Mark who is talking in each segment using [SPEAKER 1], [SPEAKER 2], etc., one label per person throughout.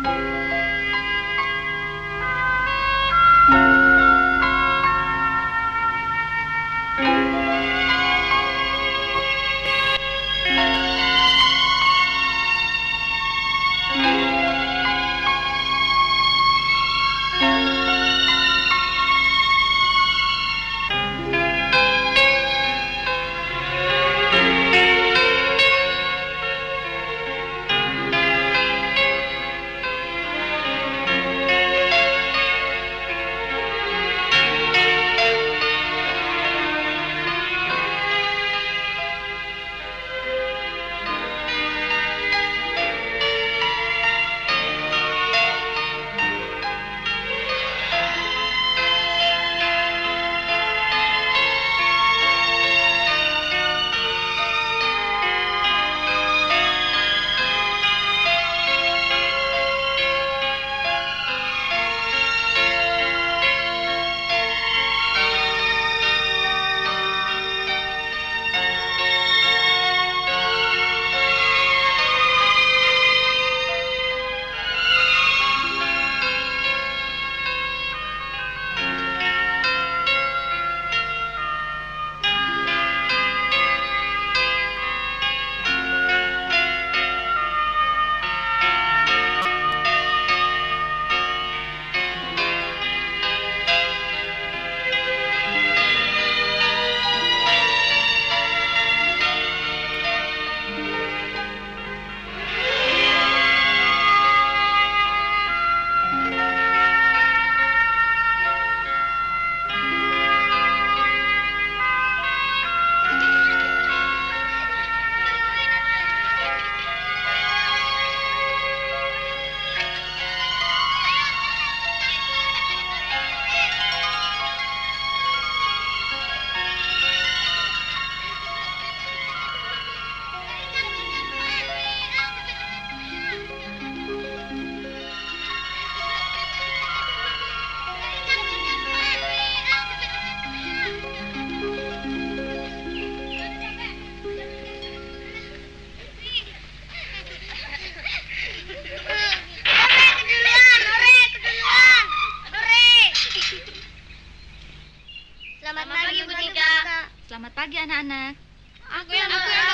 [SPEAKER 1] Selamat pagi anak-anak.
[SPEAKER 2] Aku yang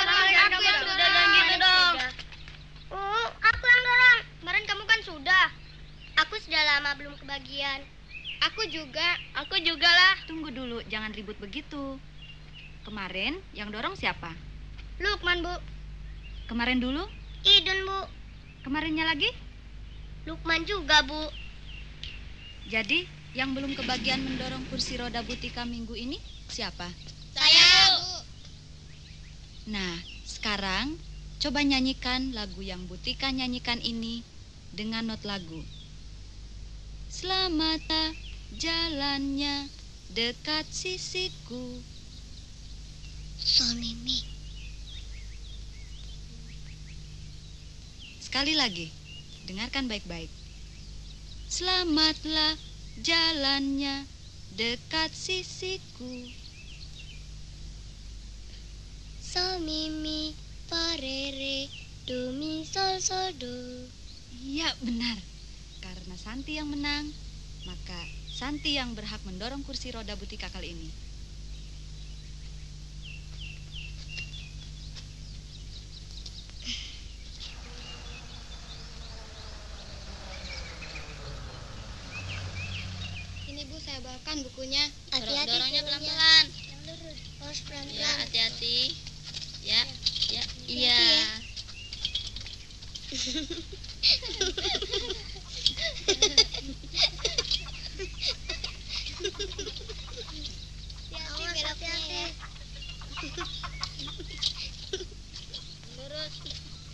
[SPEAKER 2] sudah dan gitu dong.
[SPEAKER 3] Aku yang dorong. Kemarin kamu kan sudah. Aku sudah lama belum kebagian.
[SPEAKER 2] Aku juga lah.
[SPEAKER 1] Tunggu dulu, jangan ribut begitu. Kemarin yang dorong siapa?
[SPEAKER 3] Lukman, Bu.
[SPEAKER 1] Kemarin dulu?
[SPEAKER 3] Idun, Bu.
[SPEAKER 1] Kemarinnya lagi?
[SPEAKER 3] Lukman juga, Bu.
[SPEAKER 1] Jadi, yang belum kebagian mendorong kursi roda Butika minggu ini siapa?
[SPEAKER 2] Saya, Bu.
[SPEAKER 1] Nah, sekarang coba nyanyikan lagu yang Butika nyanyikan ini dengan not lagu. Selamat jalannya dekat sisiku.
[SPEAKER 3] Mimi.
[SPEAKER 1] Sekali lagi, dengarkan baik-baik. Selamatlah jalannya dekat sisiku.
[SPEAKER 3] Sol mimi parere do mi sol sol do.
[SPEAKER 1] Iya, benar. Karena Santi yang menang, maka Santi yang berhak mendorong kursi roda Butika kali ini.
[SPEAKER 2] Ini Bu, saya bawakan bukunya.
[SPEAKER 3] Hati-hati
[SPEAKER 2] Dorongnya
[SPEAKER 3] turunnya.
[SPEAKER 2] pelan-pelan.
[SPEAKER 3] Yang lurus, harus
[SPEAKER 2] Ya,
[SPEAKER 3] pelan-pelan.
[SPEAKER 2] hati-hati. Ya, ya, iya.
[SPEAKER 3] ya. Awas, hati-hati.
[SPEAKER 2] Lurus.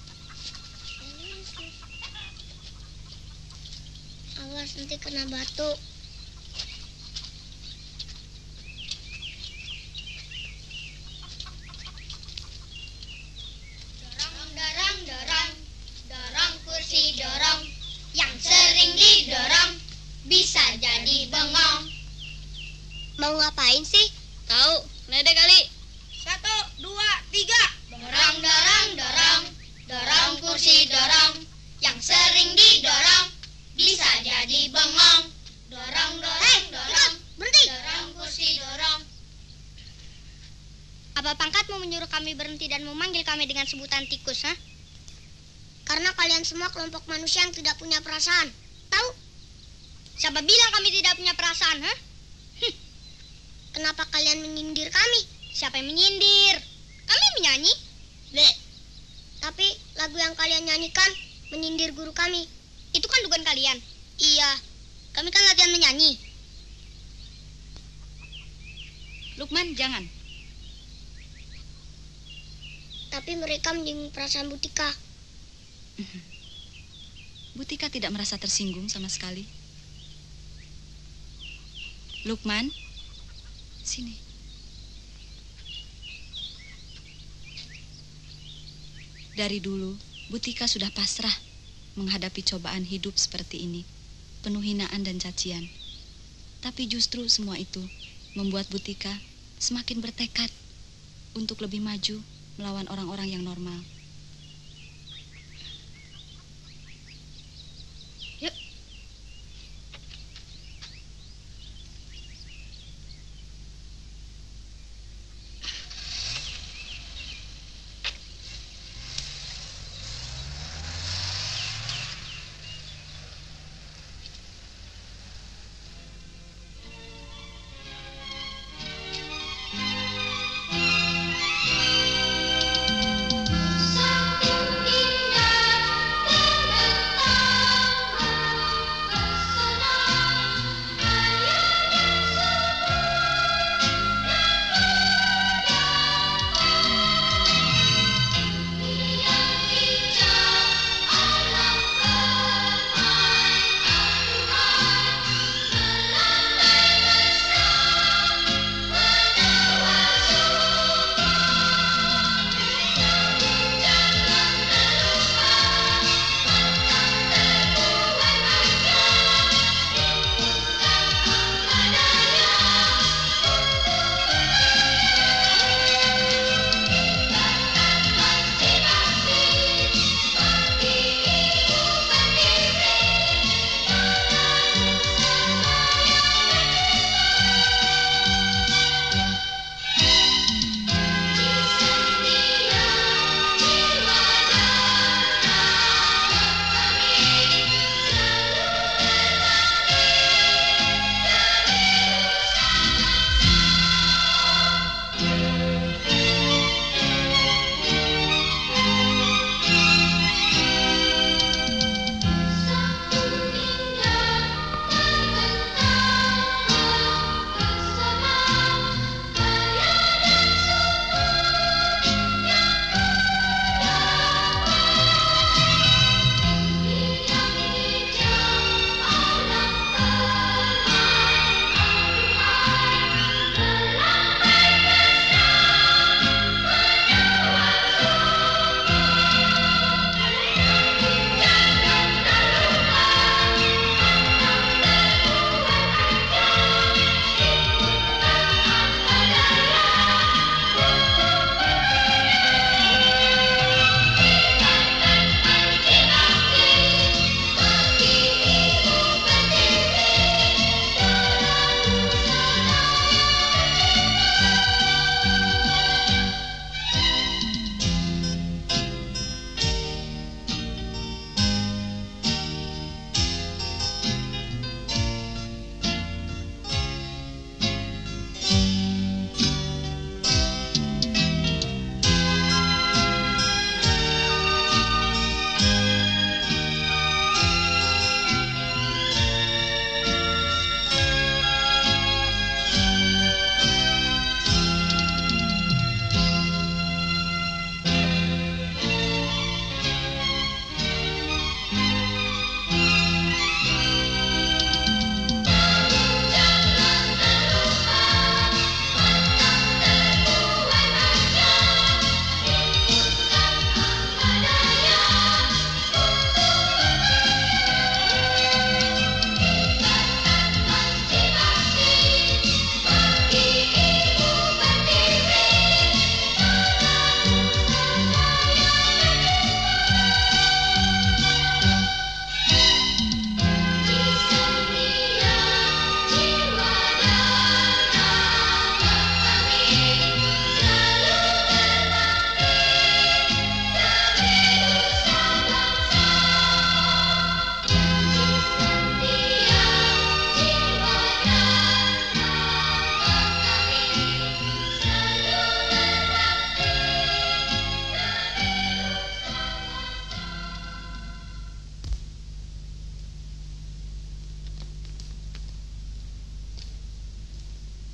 [SPEAKER 3] Awas nanti kena batu.
[SPEAKER 2] Dorong kursi dorong. Yang sering didorong bisa jadi bengong.
[SPEAKER 3] Mau ngapain sih?
[SPEAKER 2] Tahu, ledek kali. 1, 2, 3. Dorong kursi dorong. Yang sering didorong
[SPEAKER 3] menyuruh kami berhenti dan memanggil kami dengan sebutan tikus, ha? Karena kalian semua kelompok manusia yang tidak punya perasaan. Tahu? Siapa bilang kami tidak punya perasaan, ha? Kenapa kalian menyindir kami? Siapa yang menyindir? Kami menyanyi. Tapi lagu yang kalian nyanyikan menyindir guru kami. Itu kan dugaan kalian. Iya, kami kan latihan menyanyi.
[SPEAKER 1] Lukman, jangan.
[SPEAKER 3] Tapi mereka menyinggung perasaan Butika.
[SPEAKER 1] Butika tidak merasa tersinggung sama sekali. Lukman, sini. Dari dulu, Butika sudah pasrah menghadapi cobaan hidup seperti ini, penuh hinaan dan cacian. Tapi justru semua itu membuat Butika semakin bertekad untuk lebih maju melawan orang-orang yang normal.
[SPEAKER 3] Yuk.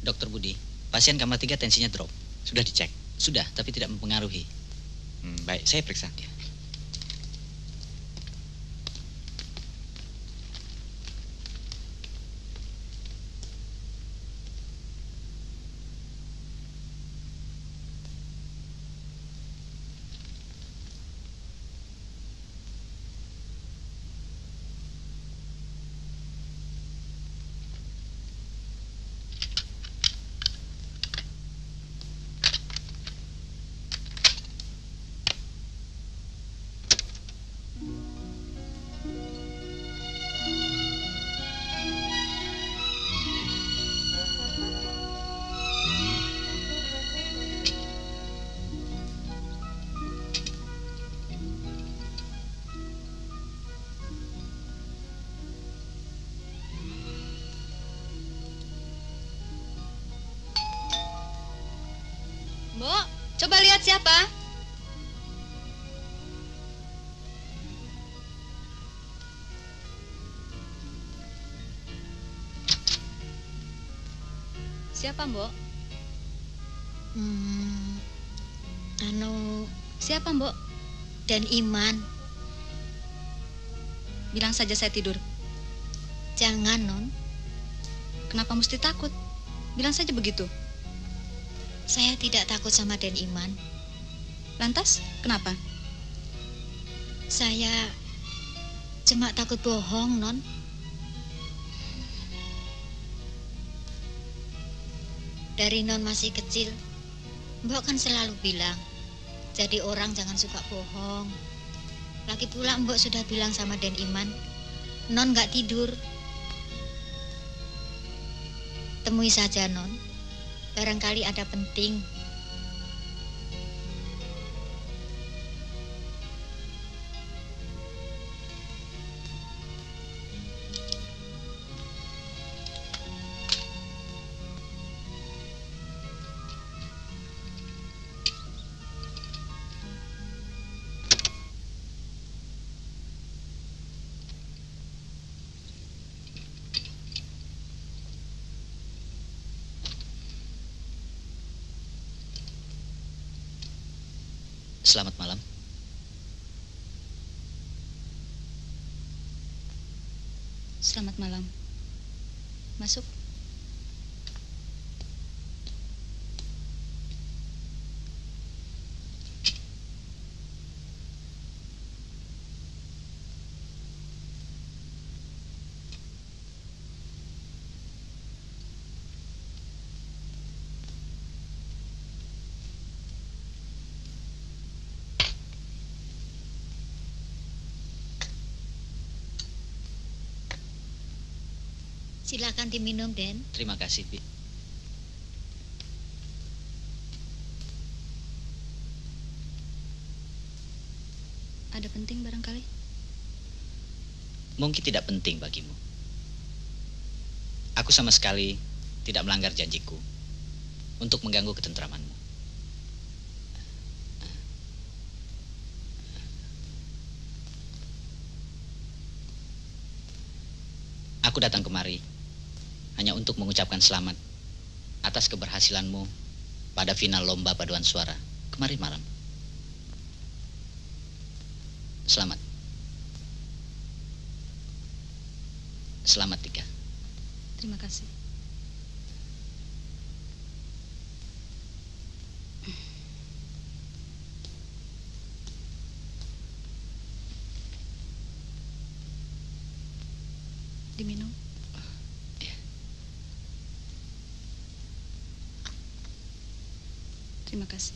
[SPEAKER 4] Dokter Budi, pasien kamar 3 tensinya drop.
[SPEAKER 5] Sudah dicek?
[SPEAKER 4] Sudah, tapi tidak mempengaruhi.
[SPEAKER 5] Baik, saya periksa.
[SPEAKER 4] Ya.
[SPEAKER 1] Mbok, coba lihat siapa? Siapa, Mbok? Siapa, Mbok?
[SPEAKER 6] Dan Iman.
[SPEAKER 1] Bilang saja saya tidur.
[SPEAKER 6] Jangan, Non.
[SPEAKER 1] Kenapa mesti takut? Bilang saja begitu.
[SPEAKER 6] Saya tidak takut sama Den Iman.
[SPEAKER 1] Lantas, kenapa?
[SPEAKER 6] Saya cuma takut bohong, Non. Dari Non masih kecil, Mbok kan selalu bilang, jadi orang jangan suka bohong. Lagi pula Mbok sudah bilang sama Den Iman, Non gak tidur. Temui saja, Non. Barangkali ada penting.
[SPEAKER 4] Selamat malam.
[SPEAKER 1] Selamat malam. Masuk.
[SPEAKER 6] Silakan diminum, Den.
[SPEAKER 4] Terima kasih, Bi.
[SPEAKER 1] Ada penting barangkali?
[SPEAKER 4] Mungkin tidak penting bagimu. Aku sama sekali tidak melanggar janjiku untuk mengganggu ketentramanmu. Aku datang kemari hanya untuk mengucapkan selamat atas keberhasilanmu pada final lomba paduan suara kemarin malam. Selamat. Selamat, Tika.
[SPEAKER 1] Terima kasih. Diminum.
[SPEAKER 4] Ya.
[SPEAKER 1] Terima kasih.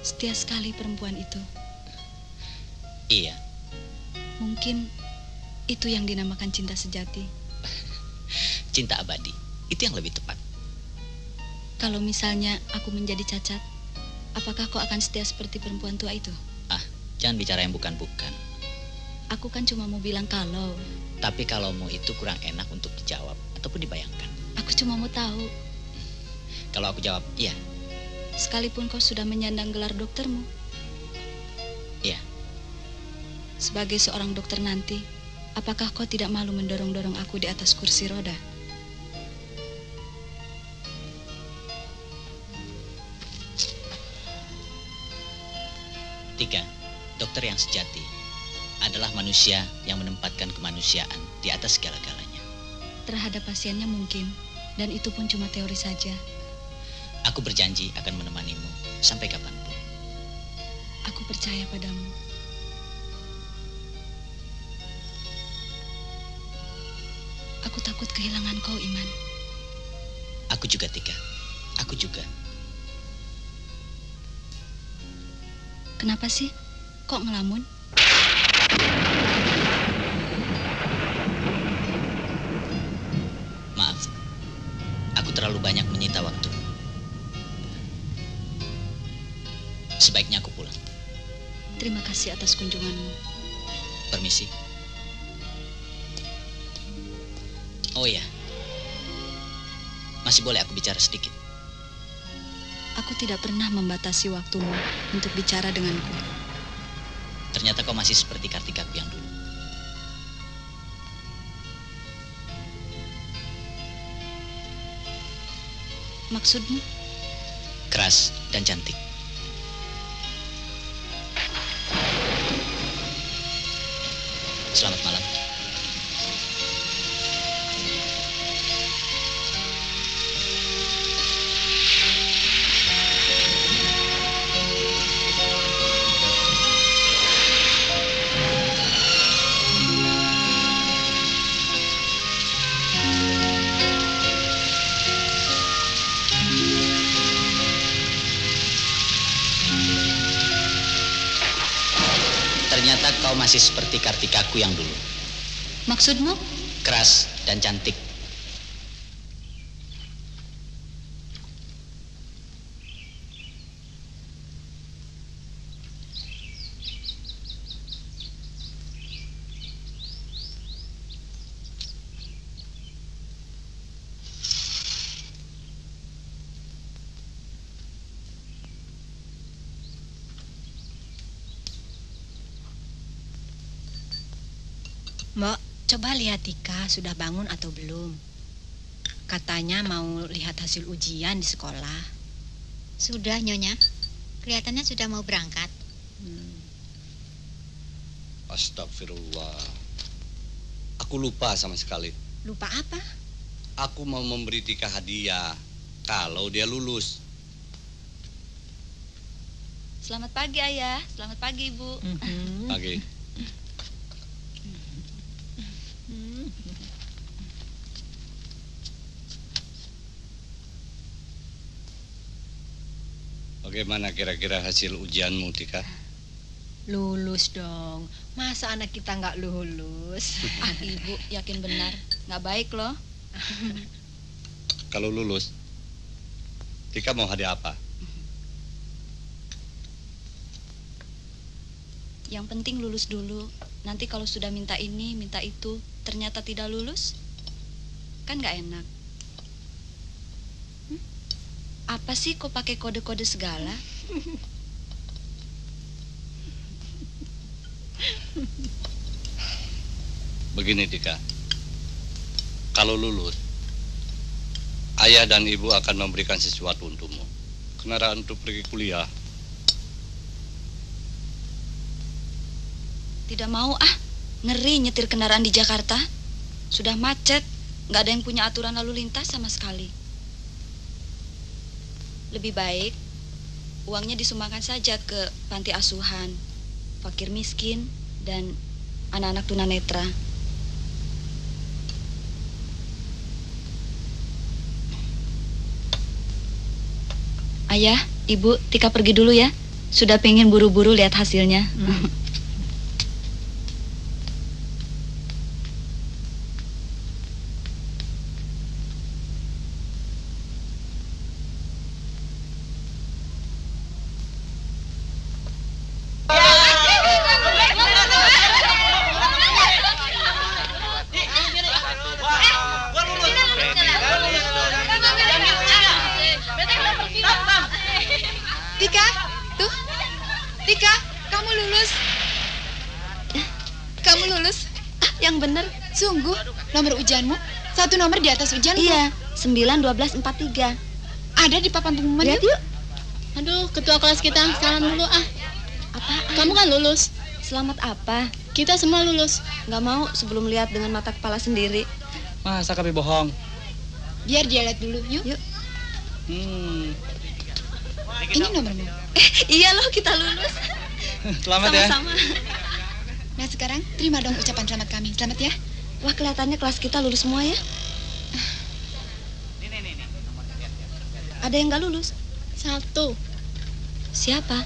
[SPEAKER 1] Setia sekali perempuan itu.
[SPEAKER 4] Iya,
[SPEAKER 1] Mungkin itu yang dinamakan cinta sejati.
[SPEAKER 4] cinta abadi. Itu yang lebih tepat.
[SPEAKER 1] Kalau misalnya aku menjadi cacat, apakah kau akan setia seperti perempuan tua itu?
[SPEAKER 4] Ah, jangan bicara yang bukan-bukan.
[SPEAKER 1] Aku kan cuma mau bilang kalau.
[SPEAKER 4] Tapi kalau mau itu kurang enak untuk dijawab ataupun dibayangkan.
[SPEAKER 1] Aku cuma mau tahu.
[SPEAKER 4] Kalau aku jawab, iya,
[SPEAKER 1] Sekalipun kau sudah menyandang gelar doktermu.
[SPEAKER 4] iya.
[SPEAKER 1] Sebagai seorang dokter nanti, apakah kau tidak malu mendorong-dorong aku di atas kursi roda?
[SPEAKER 4] Tiga, dokter yang sejati adalah manusia yang menempatkan kemanusiaan di atas segala-galanya.
[SPEAKER 1] Terhadap pasiennya mungkin, dan itu pun cuma teori saja.
[SPEAKER 4] Aku berjanji akan menemanimu sampai kapanpun.
[SPEAKER 1] Aku percaya padamu. Aku takut kehilangan kau, Iman.
[SPEAKER 4] Aku juga, Tika. Aku juga.
[SPEAKER 1] Kenapa sih? Kok ngelamun?
[SPEAKER 4] Maaf, aku terlalu banyak menyita waktu. Sebaiknya aku pulang.
[SPEAKER 1] Terima kasih atas kunjunganmu.
[SPEAKER 4] Permisi. Oh iya, masih boleh aku bicara sedikit?
[SPEAKER 1] Aku tidak pernah membatasi waktumu untuk bicara denganku.
[SPEAKER 4] Ternyata kau masih seperti Kartikaku yang dulu.
[SPEAKER 1] Maksudmu?
[SPEAKER 4] Keras dan cantik. Selamat malam. Ternyata kau masih seperti Kartikaku yang dulu.
[SPEAKER 1] Maksudmu?
[SPEAKER 4] Keras dan cantik.
[SPEAKER 7] Mbok, coba lihat Tika sudah bangun atau belum. Katanya mau lihat hasil ujian di sekolah.
[SPEAKER 6] Sudah, Nyonya. Kelihatannya sudah mau berangkat.
[SPEAKER 8] Astagfirullah. Aku lupa sama sekali.
[SPEAKER 7] Lupa apa?
[SPEAKER 8] Aku mau memberi Tika hadiah kalau dia lulus.
[SPEAKER 1] Selamat pagi, Ayah. Selamat pagi, Ibu.
[SPEAKER 8] Pagi. Bagaimana kira-kira hasil ujianmu, Tika?
[SPEAKER 7] Lulus dong. Masa anak kita nggak lulus?
[SPEAKER 1] Ah, Ibu, yakin benar. Nggak baik loh.
[SPEAKER 8] Kalau lulus, Tika mau hadiah apa?
[SPEAKER 1] Yang penting lulus dulu. Nanti kalau sudah minta ini, minta itu, ternyata tidak lulus, kan nggak enak. Apa sih kok pakai kode-kode segala?
[SPEAKER 8] Begini, Tika. Kalau lulus, ayah dan ibu akan memberikan sesuatu untukmu. Kendaraan untuk pergi kuliah.
[SPEAKER 1] Tidak mau ah. Ngeri nyetir kendaraan di Jakarta. Sudah macet, nggak ada yang punya aturan lalu lintas sama sekali. Lebih baik uangnya disumbangkan saja ke panti asuhan, fakir miskin, dan anak-anak tunanetra. Ayah, Ibu, Tika pergi dulu ya. Sudah pengen buru-buru lihat hasilnya.
[SPEAKER 9] Tika, tuh. Tika, kamu lulus. Kamu lulus.
[SPEAKER 1] Yang benar.
[SPEAKER 9] Sungguh, nomor ujianmu 1 nomor di atas ujianku.
[SPEAKER 1] Iya, 9, 12, 4, 3.
[SPEAKER 9] Ada di papan pengumuman.
[SPEAKER 1] Lihat yuk.
[SPEAKER 2] Aduh, ketua kelas kita, salam dulu ah.
[SPEAKER 1] Apaan?
[SPEAKER 2] Kamu kan lulus.
[SPEAKER 1] Selamat apa?
[SPEAKER 2] Kita semua lulus.
[SPEAKER 1] Gak mau sebelum lihat dengan mata kepala sendiri.
[SPEAKER 5] Masa kami bohong?
[SPEAKER 9] Biar dia lihat dulu, yuk.
[SPEAKER 1] Yuk.
[SPEAKER 9] Ini nomormu.
[SPEAKER 1] Iya loh, kita lulus.
[SPEAKER 5] Selamat ya.
[SPEAKER 1] Sama-sama.
[SPEAKER 9] Nah sekarang terima dong ucapan selamat kami. Selamat ya.
[SPEAKER 1] Wah, kelihatannya kelas kita lulus semua ya. Ada yang gak lulus?
[SPEAKER 2] 1.
[SPEAKER 1] Siapa?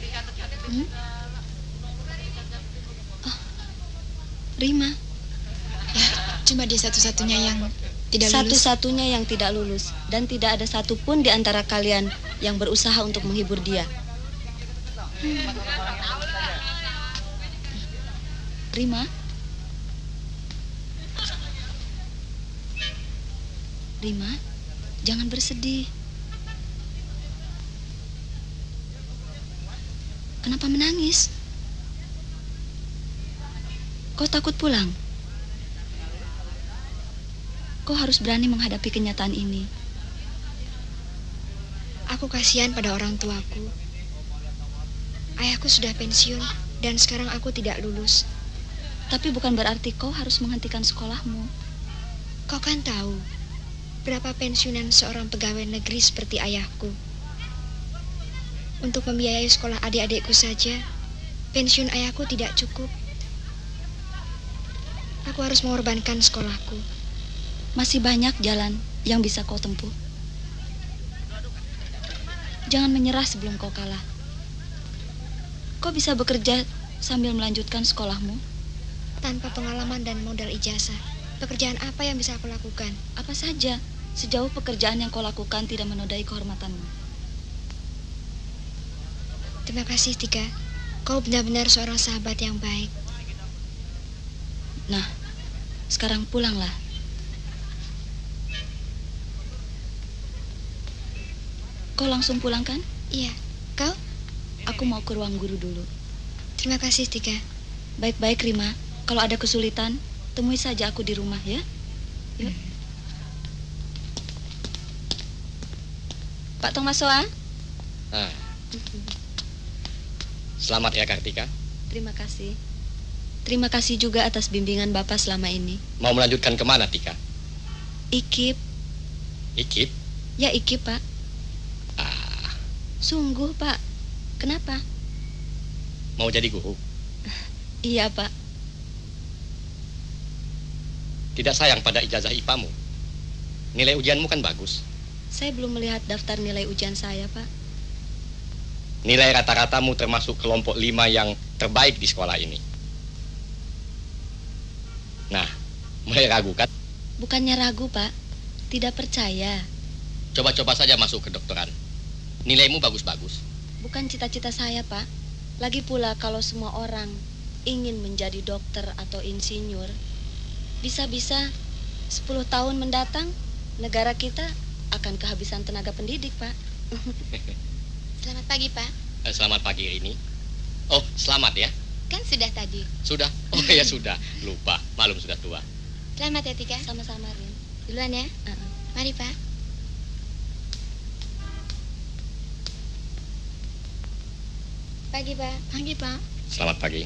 [SPEAKER 1] Rima.
[SPEAKER 9] Ya, cuma dia satu-satunya yang tidak lulus.
[SPEAKER 1] Satu-satunya yang tidak lulus. Dan tidak ada satupun di antara kalian yang berusaha untuk menghibur dia. Rima? Rima, jangan bersedih. Kenapa menangis? Kau takut pulang? Kau harus berani menghadapi kenyataan ini.
[SPEAKER 10] Aku kasihan pada orang tuaku. Ayahku sudah pensiun dan sekarang aku tidak lulus.
[SPEAKER 1] Tapi bukan berarti kau harus menghentikan sekolahmu.
[SPEAKER 10] Kau kan tahu berapa pensiunan seorang pegawai negeri seperti ayahku. Untuk membiayai sekolah adik-adikku saja, pensiun ayahku tidak cukup. Aku harus mengorbankan sekolahku.
[SPEAKER 1] Masih banyak jalan yang bisa kau tempuh. Jangan menyerah sebelum kau kalah. Kau bisa bekerja sambil melanjutkan sekolahmu.
[SPEAKER 10] Tanpa pengalaman dan modal ijazah, pekerjaan apa yang bisa aku lakukan?
[SPEAKER 1] Apa saja, sejauh pekerjaan yang kau lakukan tidak menodai kehormatanmu.
[SPEAKER 10] Terima kasih, Tika. Kau benar-benar seorang sahabat yang baik.
[SPEAKER 1] Nah, sekarang pulanglah. Kau langsung pulang kan?
[SPEAKER 10] Iya. Kau?
[SPEAKER 1] Aku mau ke ruang guru dulu.
[SPEAKER 10] Terima kasih, Tika.
[SPEAKER 1] Baik-baik, Rima. Kalau ada kesulitan, temui saja aku di rumah ya. Yuk. Pak Tomasoa.
[SPEAKER 11] Selamat ya, Kartika.
[SPEAKER 1] Terima kasih. Terima kasih juga atas bimbingan Bapak selama ini.
[SPEAKER 11] Mau melanjutkan kemana, Tika?
[SPEAKER 1] IKIP.
[SPEAKER 11] IKIP?
[SPEAKER 1] Ya, IKIP, Pak. Sungguh, Pak. Kenapa?
[SPEAKER 11] Mau jadi guru?
[SPEAKER 1] Iya, Pak.
[SPEAKER 11] Tidak sayang pada ijazah IPA-mu? Nilai ujianmu kan bagus.
[SPEAKER 1] Saya belum melihat daftar nilai ujian saya, Pak.
[SPEAKER 11] Nilai rata-ratamu termasuk kelompok 5 yang terbaik di sekolah ini. Nah, mulai ragu kan?
[SPEAKER 1] Bukannya ragu, Pak. Tidak percaya.
[SPEAKER 11] Coba-coba saja masuk ke kedokteran. Nilaimu bagus-bagus.
[SPEAKER 1] Bukan cita-cita saya, Pak. Lagi pula kalau semua orang ingin menjadi dokter atau insinyur, bisa-bisa 10 tahun mendatang negara kita akan kehabisan tenaga pendidik, Pak.
[SPEAKER 10] Selamat pagi, Pak.
[SPEAKER 11] Selamat pagi, Rini. Oh, selamat ya.
[SPEAKER 10] Kan sudah tadi.
[SPEAKER 11] Sudah? Oh ya sudah. Lupa, malum sudah tua.
[SPEAKER 10] Selamat ya, Tika.
[SPEAKER 1] Sama-sama, Rin.
[SPEAKER 10] Duluan ya. Mari, Pak. Pagi, Pak.
[SPEAKER 2] Pagi, Pak.
[SPEAKER 11] Selamat pagi.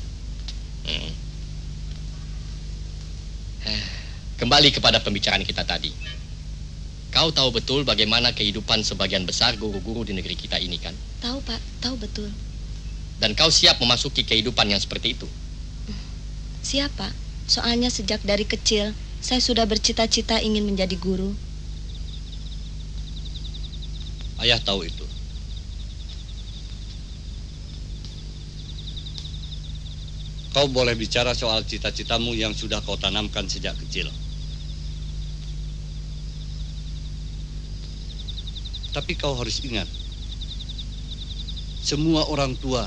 [SPEAKER 11] Kembali kepada pembicaraan kita tadi. Kau tahu betul bagaimana kehidupan sebagian besar guru-guru di negeri kita ini kan?
[SPEAKER 1] Tahu, Pak. Tahu betul.
[SPEAKER 11] Dan kau siap memasuki kehidupan yang seperti itu?
[SPEAKER 1] Siapa? Soalnya sejak dari kecil, saya sudah bercita-cita ingin menjadi guru.
[SPEAKER 8] Ayah tahu itu. kau boleh bicara soal cita-citamu yang sudah kau tanamkan sejak kecil. Tapi kau harus ingat, semua orang tua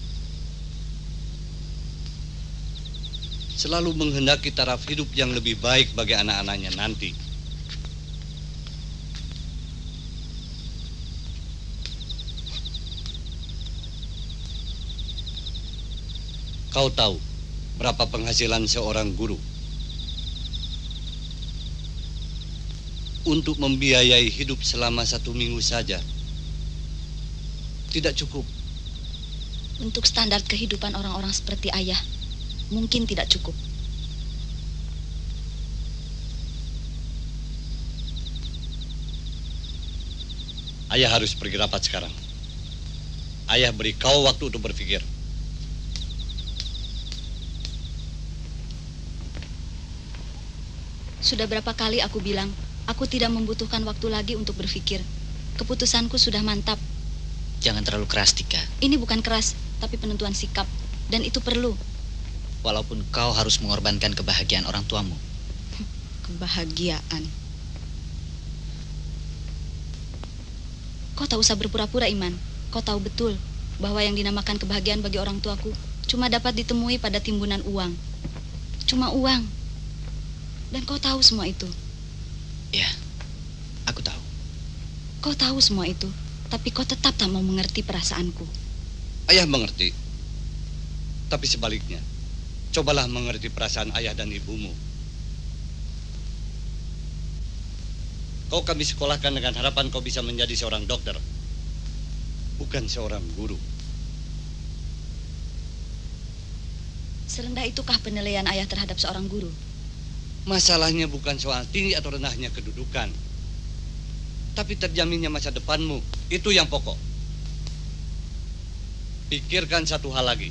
[SPEAKER 8] selalu menghendaki taraf hidup yang lebih baik bagi anak-anaknya nanti. Kau tahu berapa penghasilan seorang guru? Untuk membiayai hidup selama 1 minggu saja tidak cukup.
[SPEAKER 1] Untuk standar kehidupan orang-orang seperti ayah, mungkin tidak cukup.
[SPEAKER 8] Ayah harus pergi rapat sekarang. Ayah beri kau waktu untuk berpikir.
[SPEAKER 1] Sudah berapa kali aku bilang, aku tidak membutuhkan waktu lagi untuk berpikir. Keputusanku sudah mantap.
[SPEAKER 4] Jangan terlalu keras, Tika.
[SPEAKER 1] Ini bukan keras, tapi penentuan sikap. Dan itu perlu.
[SPEAKER 4] Walaupun kau harus mengorbankan kebahagiaan orang tuamu.
[SPEAKER 1] Kebahagiaan. Kau tak usah berpura-pura, Iman. Kau tahu betul bahwa yang dinamakan kebahagiaan bagi orang tuaku cuma dapat ditemui pada timbunan uang. Cuma uang. Dan kau tahu semua itu.
[SPEAKER 4] Ya, aku tahu.
[SPEAKER 1] Kau tahu semua itu, tapi kau tetap tak mau mengerti perasaanku.
[SPEAKER 8] Ayah mengerti. Tapi sebaliknya, cobalah mengerti perasaan ayah dan ibumu. Kau kami sekolahkan dengan harapan kau bisa menjadi seorang dokter, bukan seorang guru.
[SPEAKER 1] Serendah itukah penilaian ayah terhadap seorang guru?
[SPEAKER 8] Masalahnya bukan soal tinggi atau rendahnya kedudukan, tapi terjaminnya masa depanmu. Itu yang pokok. Pikirkan satu hal lagi.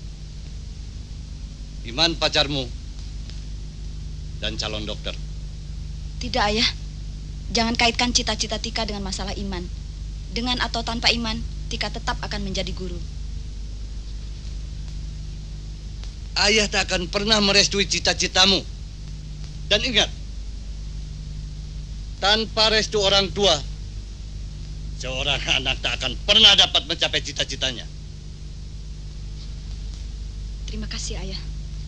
[SPEAKER 8] Iman pacarmu dan calon dokter.
[SPEAKER 1] Tidak, ayah. Jangan kaitkan cita-cita Tika dengan masalah Iman. Dengan atau tanpa Iman, Tika tetap akan menjadi guru.
[SPEAKER 8] Ayah tak akan pernah merestui cita-citamu. Dan ingat, tanpa restu orang tua, seorang anak tak akan pernah dapat mencapai cita-citanya.
[SPEAKER 1] Terima kasih, ayah.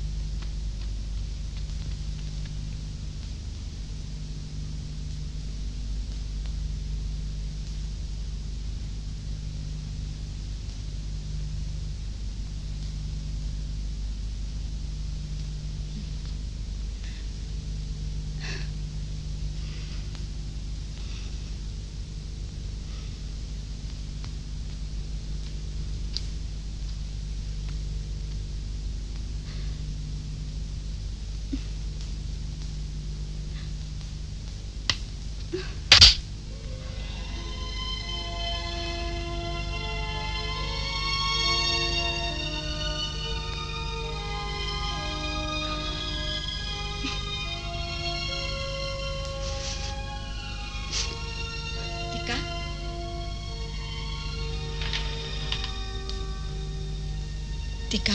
[SPEAKER 1] Tika.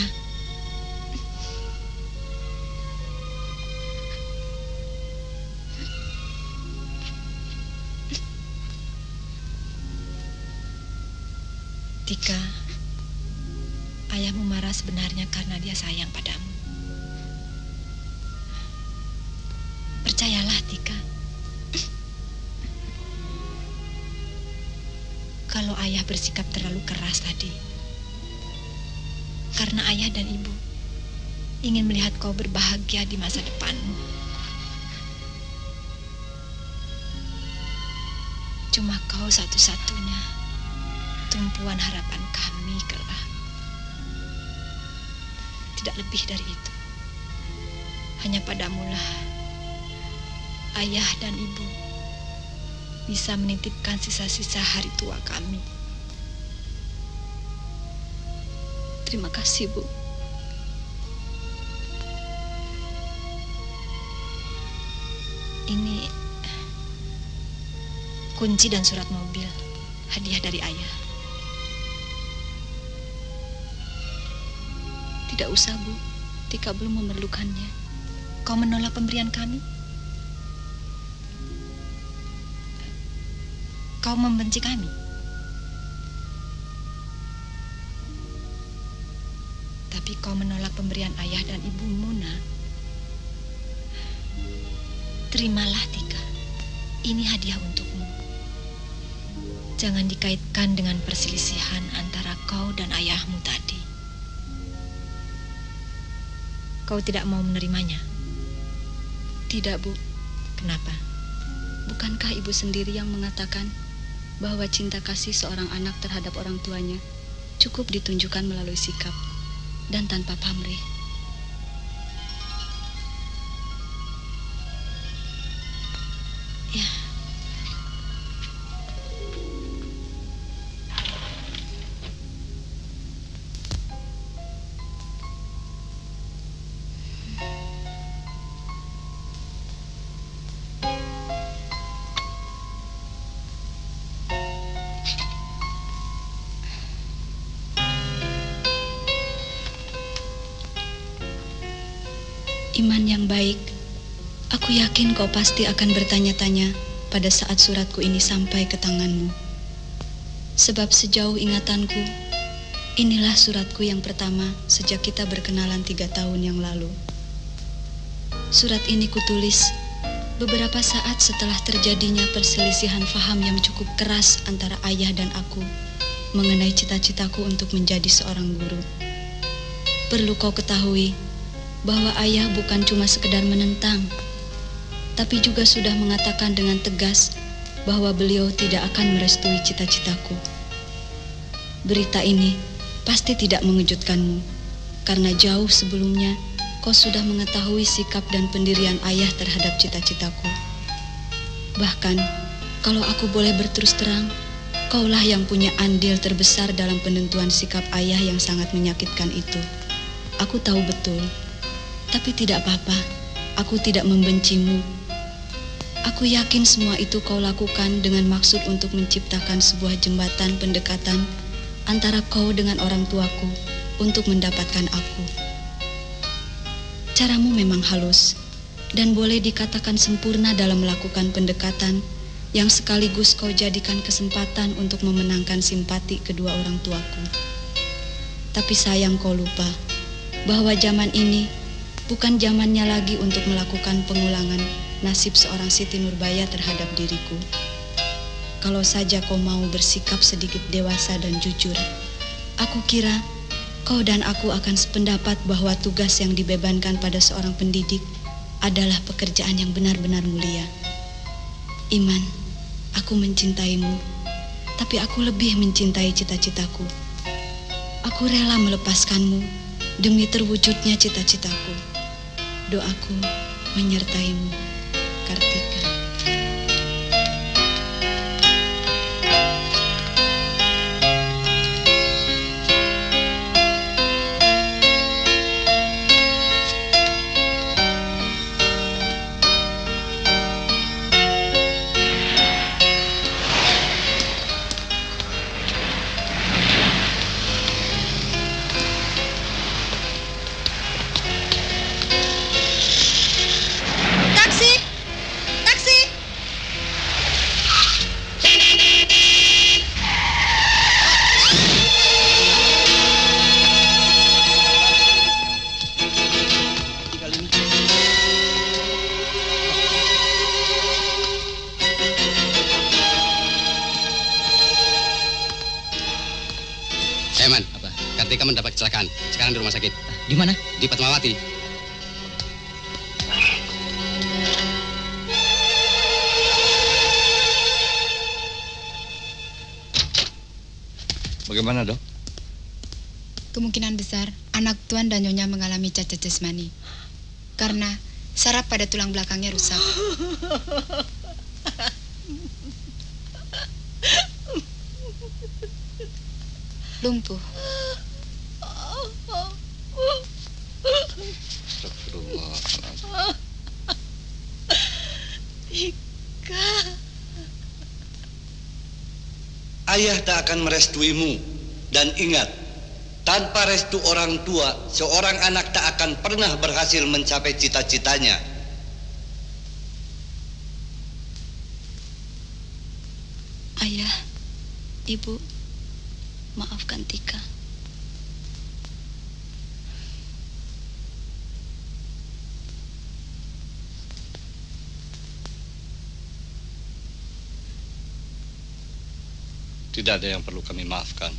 [SPEAKER 1] Tika, ayahmu marah sebenarnya karena dia sayang padamu. Percayalah, Tika. Kalau ayah bersikap terlalu keras tadi, karena ayah dan ibu ingin melihat kau berbahagia di masa depanmu. Cuma kau satu-satunya tumpuan harapan kami kelak. Tidak lebih dari itu. Hanya padamulah ayah dan ibu bisa menitipkan sisa-sisa hari tua kami. Terima kasih, Bu. Ini kunci dan surat mobil, hadiah dari ayah. Tidak usah, Bu. Tika belum memerlukannya.
[SPEAKER 7] Kau menolak pemberian kami? Kau membenci kami? Tapi kau menolak pemberian ayah dan ibumu, nak. Terimalah, Tika. Ini hadiah untukmu. Jangan dikaitkan dengan perselisihan antara kau dan ayahmu tadi. Kau tidak mau menerimanya?
[SPEAKER 1] Tidak, Bu.
[SPEAKER 7] Kenapa?
[SPEAKER 1] Bukankah ibu sendiri yang mengatakan bahwa cinta kasih seorang anak terhadap orang tuanya cukup ditunjukkan melalui sikap dan tanpa pamrih?
[SPEAKER 7] Ya.
[SPEAKER 1] Iman yang baik, aku yakin kau pasti akan bertanya-tanya pada saat suratku ini sampai ke tanganmu. Sebab sejauh ingatanku, inilah suratku yang pertama sejak kita berkenalan 3 tahun yang lalu. Surat ini kutulis beberapa saat setelah terjadinya perselisihan faham yang cukup keras antara ayah dan aku mengenai cita-citaku untuk menjadi seorang guru. Perlu kau ketahui bahwa ayah bukan cuma sekedar menentang, tapi juga sudah mengatakan dengan tegas bahwa beliau tidak akan merestui cita-citaku. Berita ini pasti tidak mengejutkanmu, karena jauh sebelumnya kau sudah mengetahui sikap dan pendirian ayah terhadap cita-citaku. Bahkan, kalau aku boleh berterus terang, kaulah yang punya andil terbesar dalam penentuan sikap ayah yang sangat menyakitkan itu. Aku tahu betul. Tapi tidak apa-apa, aku tidak membencimu. Aku yakin semua itu kau lakukan dengan maksud untuk menciptakan sebuah jembatan pendekatan antara kau dengan orang tuaku untuk mendapatkan aku. Caramu memang halus dan boleh dikatakan sempurna dalam melakukan pendekatan yang sekaligus kau jadikan kesempatan untuk memenangkan simpati kedua orang tuaku. Tapi sayang kau lupa bahwa zaman ini bukan zamannya lagi untuk melakukan pengulangan nasib seorang Siti Nurbaya terhadap diriku. Kalau saja kau mau bersikap sedikit dewasa dan jujur, aku kira kau dan aku akan sependapat bahwa tugas yang dibebankan pada seorang pendidik adalah pekerjaan yang benar-benar mulia. Iman, aku mencintaimu, tapi aku lebih mencintai cita-citaku. Aku rela melepaskanmu demi terwujudnya cita-citaku. Doaku menyertaimu, Kartika.
[SPEAKER 11] Kartika mendapat kecelakaan. Sekarang di rumah sakit.
[SPEAKER 4] Di mana?
[SPEAKER 11] Di Fatmawati.
[SPEAKER 8] Bagaimana, Dok?
[SPEAKER 9] Kemungkinan besar anak Tuan dan Nyonya mengalami cacat jasmani karena saraf pada tulang belakangnya rusak. Lumpuh.
[SPEAKER 12] Tika. Ayah tak akan merestuimu. Dan ingat,
[SPEAKER 8] Tanpa restu orang tua, seorang anak tak akan pernah berhasil mencapai cita-citanya.
[SPEAKER 1] Ayah, Ibu, maafkan Tika.
[SPEAKER 8] Tidak ada yang perlu kami maafkan.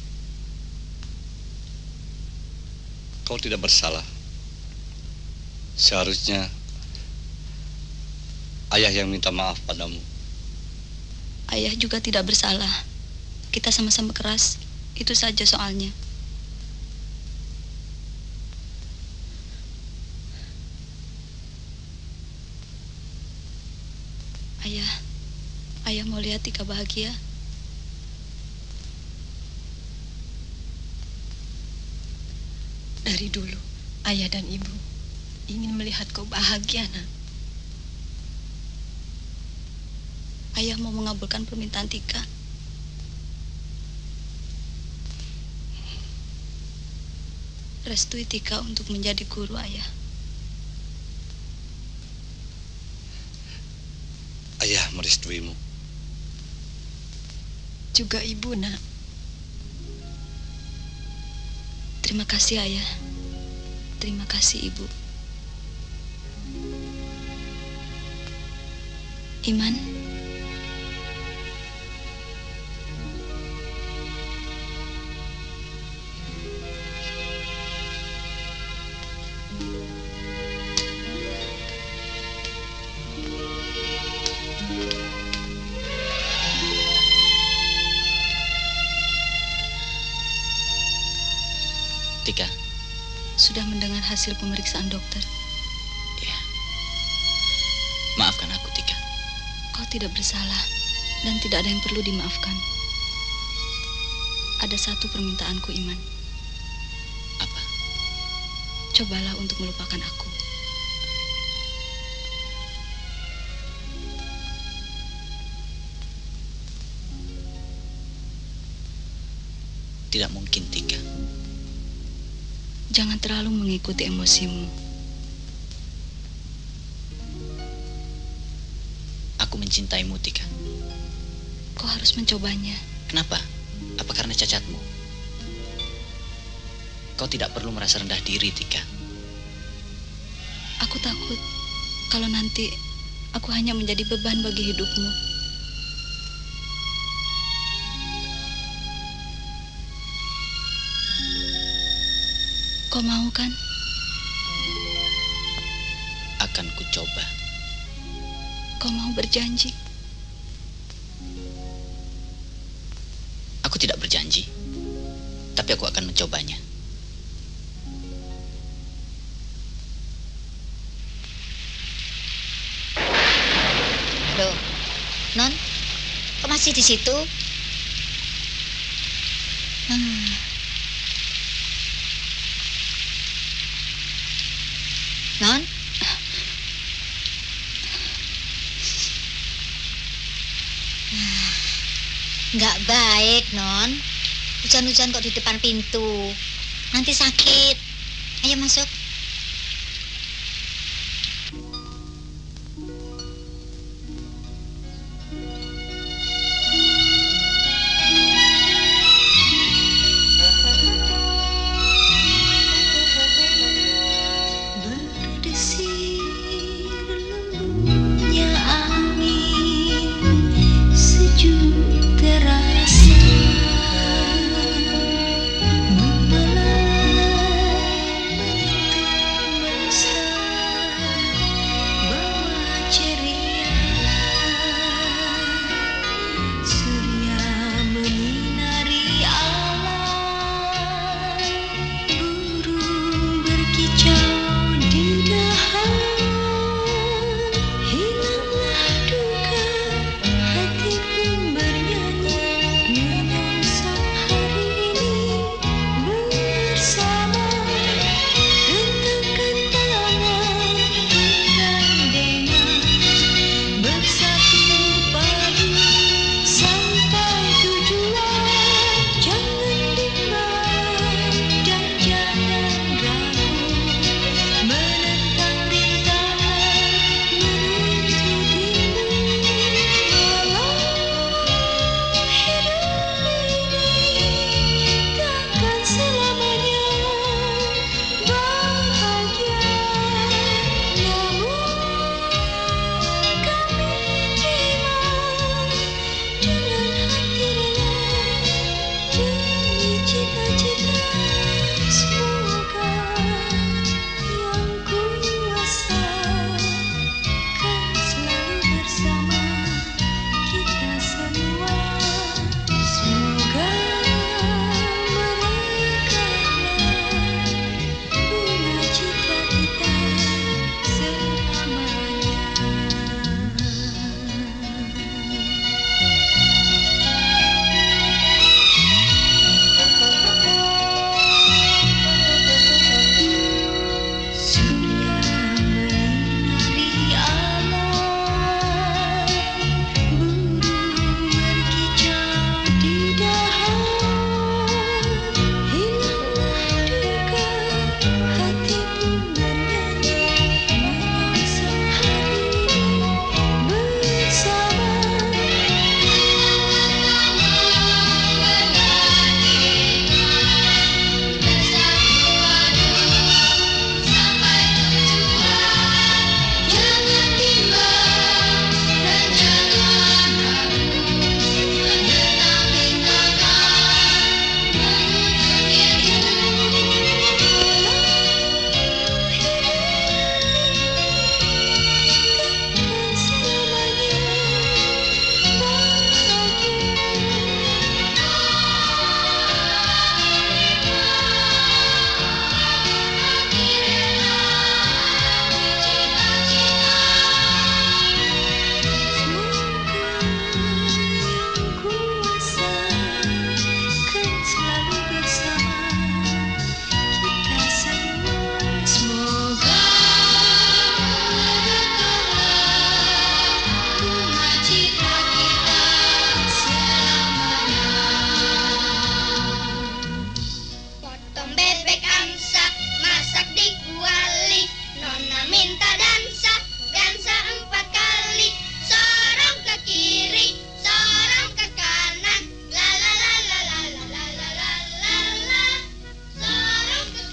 [SPEAKER 8] Kau tidak bersalah. Seharusnya ayah yang minta maaf padamu.
[SPEAKER 1] Ayah juga tidak bersalah. Kita sama-sama keras. Itu saja soalnya. Ayah mau lihat Tika bahagia.
[SPEAKER 7] Dari dulu, ayah dan ibu ingin melihat kau bahagia, nak.
[SPEAKER 1] Ayah mau mengabulkan permintaan Tika. Restui Tika untuk menjadi guru, ayah.
[SPEAKER 8] Ayah merestuimu.
[SPEAKER 7] Juga ibu, nak.
[SPEAKER 1] Terima kasih, ayah. Terima kasih, ibu. Iman.
[SPEAKER 4] Tika.
[SPEAKER 1] Sudah mendengar hasil pemeriksaan dokter?
[SPEAKER 4] Ya. Maafkan aku, Tika.
[SPEAKER 1] Kau tidak bersalah dan tidak ada yang perlu dimaafkan. Ada satu permintaanku, Iman.
[SPEAKER 4] Apa?
[SPEAKER 1] Cobalah untuk melupakan aku.
[SPEAKER 4] Tidak mungkin, Tika.
[SPEAKER 1] Jangan terlalu mengikuti emosimu.
[SPEAKER 4] Aku mencintaimu, Tika.
[SPEAKER 1] Kau harus mencobanya.
[SPEAKER 4] Kenapa? Apa karena cacatmu? Kau tidak perlu merasa rendah diri, Tika.
[SPEAKER 1] Aku takut kalau nanti aku hanya menjadi beban bagi hidupmu. Kau mau kan?
[SPEAKER 4] Akan ku coba.
[SPEAKER 1] Kau mau berjanji?
[SPEAKER 4] Aku tidak berjanji, tapi aku akan mencobanya.
[SPEAKER 6] Loh, Non, kok masih di situ? Non? Nggak baik, Non. Hujan-hujan kok di depan pintu. Nanti sakit. Ayo masuk.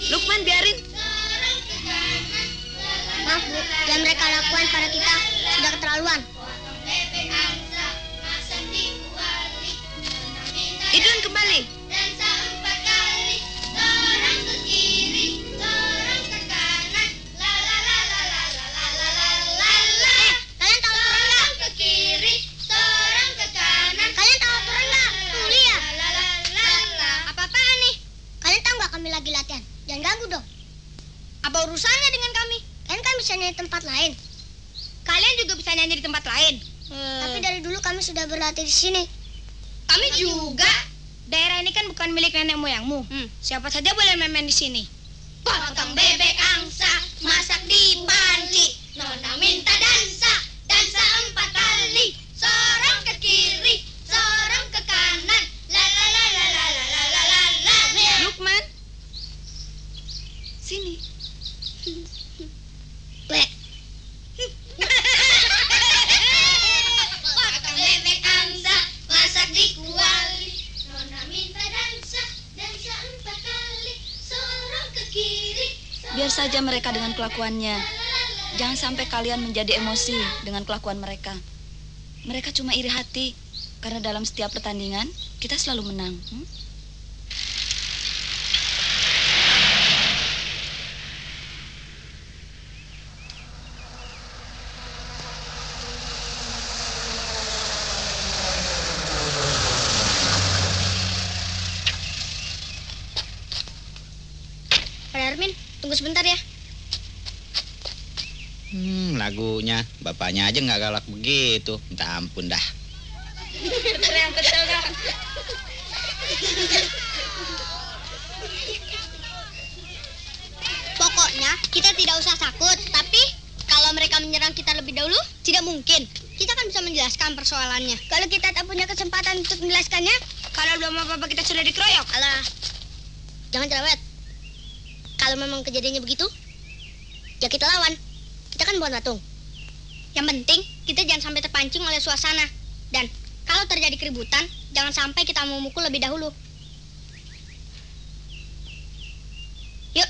[SPEAKER 2] Lukman, biarin.
[SPEAKER 3] Maaf, Bu. Yang mereka lakukan pada kita sudah keterlaluan.
[SPEAKER 2] Idun kembali.
[SPEAKER 3] Kalian tahu aturan nggak? Ke kiri, sorong ke kanan. Kalian tahu aturan nggak? Tuh, lihat. Apa-apaan nih? Kalian tahu nggak kami lagi latihan? Jangan ganggu dong.
[SPEAKER 2] Apa urusannya dengan kami?
[SPEAKER 3] Kan bisa nyanyi di tempat lain.
[SPEAKER 2] Kalian juga bisa nyanyi di tempat lain.
[SPEAKER 3] Tapi dari dulu kami sudah berlatih di sini.
[SPEAKER 2] Kami juga. Daerah ini kan bukan milik nenek moyangmu. Siapa saja boleh main-main di sini.
[SPEAKER 3] Potong bebek angsa, masak di panci. Nona minta dansa, dansa 4 kali. Sorong ke kiri, sorong ke kanan. La la la la la la la la la la.
[SPEAKER 2] Lukman, sini.
[SPEAKER 3] Wek. Potong bebek angsa, masak di kuali. Nona minta dansa, dansa 4 kali. Sorong ke kiri.
[SPEAKER 1] Biar saja mereka dengan kelakuannya. Jangan sampai kalian menjadi emosi dengan kelakuan mereka. Mereka cuma iri hati karena dalam setiap pertandingan kita selalu menang.
[SPEAKER 3] Pak Darmin, tunggu sebentar ya.
[SPEAKER 4] Lagunya bapaknya aja nggak galak begitu. Minta ampun dah.
[SPEAKER 2] Yang betul dong.
[SPEAKER 3] Pokoknya kita tidak usah takut. Tapi kalau mereka menyerang kita lebih dahulu, tidak mungkin. Kita kan bisa menjelaskan persoalannya. Kalau kita tak punya kesempatan untuk menjelaskannya,
[SPEAKER 2] Kalau belum apa-apa kita sudah dikeroyok.
[SPEAKER 3] alah, jangan cerewet. Kalau memang kejadiannya begitu, ya kita lawan. Kita kan bukan patung. Yang penting kita jangan sampai terpancing oleh suasana. Dan kalau terjadi keributan, jangan sampai kita memukul lebih dahulu. Yuk.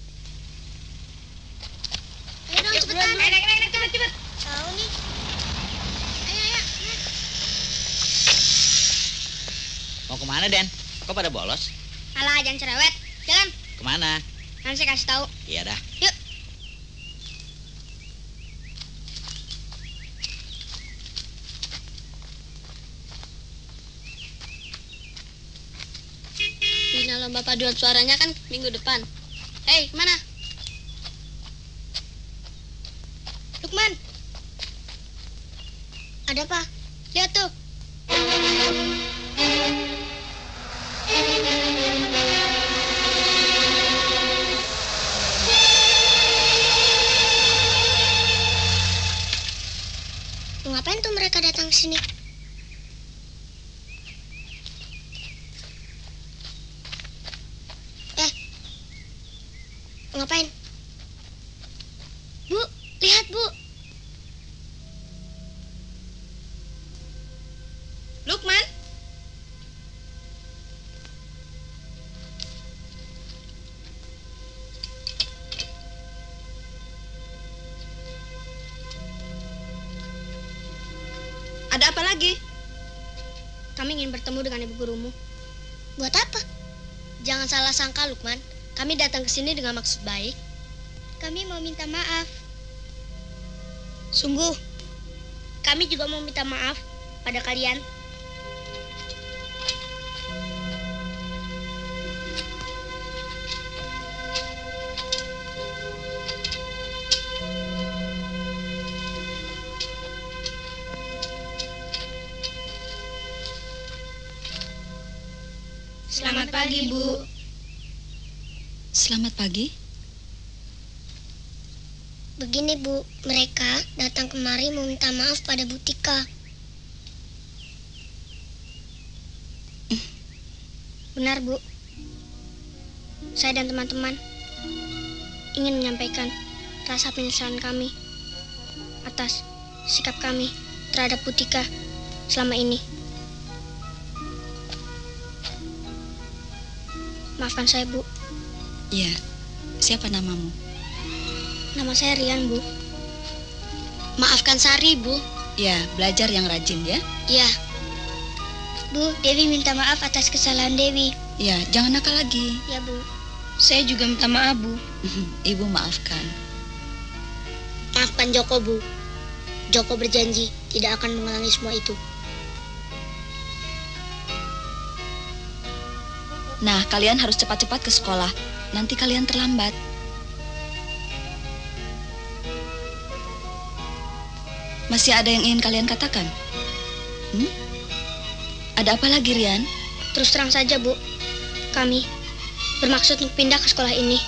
[SPEAKER 3] Ayo dong, cepetan.
[SPEAKER 2] Naik, cepet.
[SPEAKER 3] Tahu nih. Ayo.
[SPEAKER 4] Mau kemana, Den? Kok pada bolos?
[SPEAKER 3] Alah, jangan cerewet. Jalan.
[SPEAKER 4] Kemana?
[SPEAKER 3] Nanti saya kasih tahu.
[SPEAKER 4] Iya dah.
[SPEAKER 3] Yuk. Final lomba paduan suaranya kan minggu depan. Hei, kemana? Lukman. Ada apa? Lihat tuh. Ngapain tuh mereka datang ke sini? Ngapain? Bu, lihat Bu.
[SPEAKER 2] Lukman, ada apa lagi?
[SPEAKER 3] Kami ingin bertemu dengan ibu gurumu. Buat apa? Jangan salah sangka, Lukman. Kami datang ke sini dengan maksud baik. Kami mau minta maaf. Sungguh, kami juga mau minta maaf pada kalian.
[SPEAKER 10] Selamat pagi, Bu.
[SPEAKER 1] Selamat pagi.
[SPEAKER 3] Begini, Bu. Mereka datang kemari mau minta maaf pada Bu Tika. Benar, Bu. Saya dan teman-teman ingin menyampaikan rasa penyesalan kami atas sikap kami terhadap Bu Tika selama ini. Maafkan saya, Bu.
[SPEAKER 1] Iya, Siapa namamu?
[SPEAKER 3] Nama saya Rian, Bu. Maafkan Sari, Bu.
[SPEAKER 1] Ya, belajar yang rajin ya.
[SPEAKER 3] Ya. Bu, Dewi minta maaf atas kesalahan Dewi.
[SPEAKER 1] Ya, jangan nakal lagi.
[SPEAKER 3] Ya, Bu.
[SPEAKER 2] Saya juga minta maaf, Bu.
[SPEAKER 1] Ibu maafkan.
[SPEAKER 3] Maafkan Joko, Bu. Joko berjanji tidak akan mengulangi semua itu.
[SPEAKER 1] Nah, kalian harus cepat-cepat ke sekolah. Nanti kalian terlambat. Masih ada yang ingin kalian katakan? Ada apa lagi, Rian?
[SPEAKER 3] Terus terang saja, Bu. Kami bermaksud untuk pindah ke sekolah ini.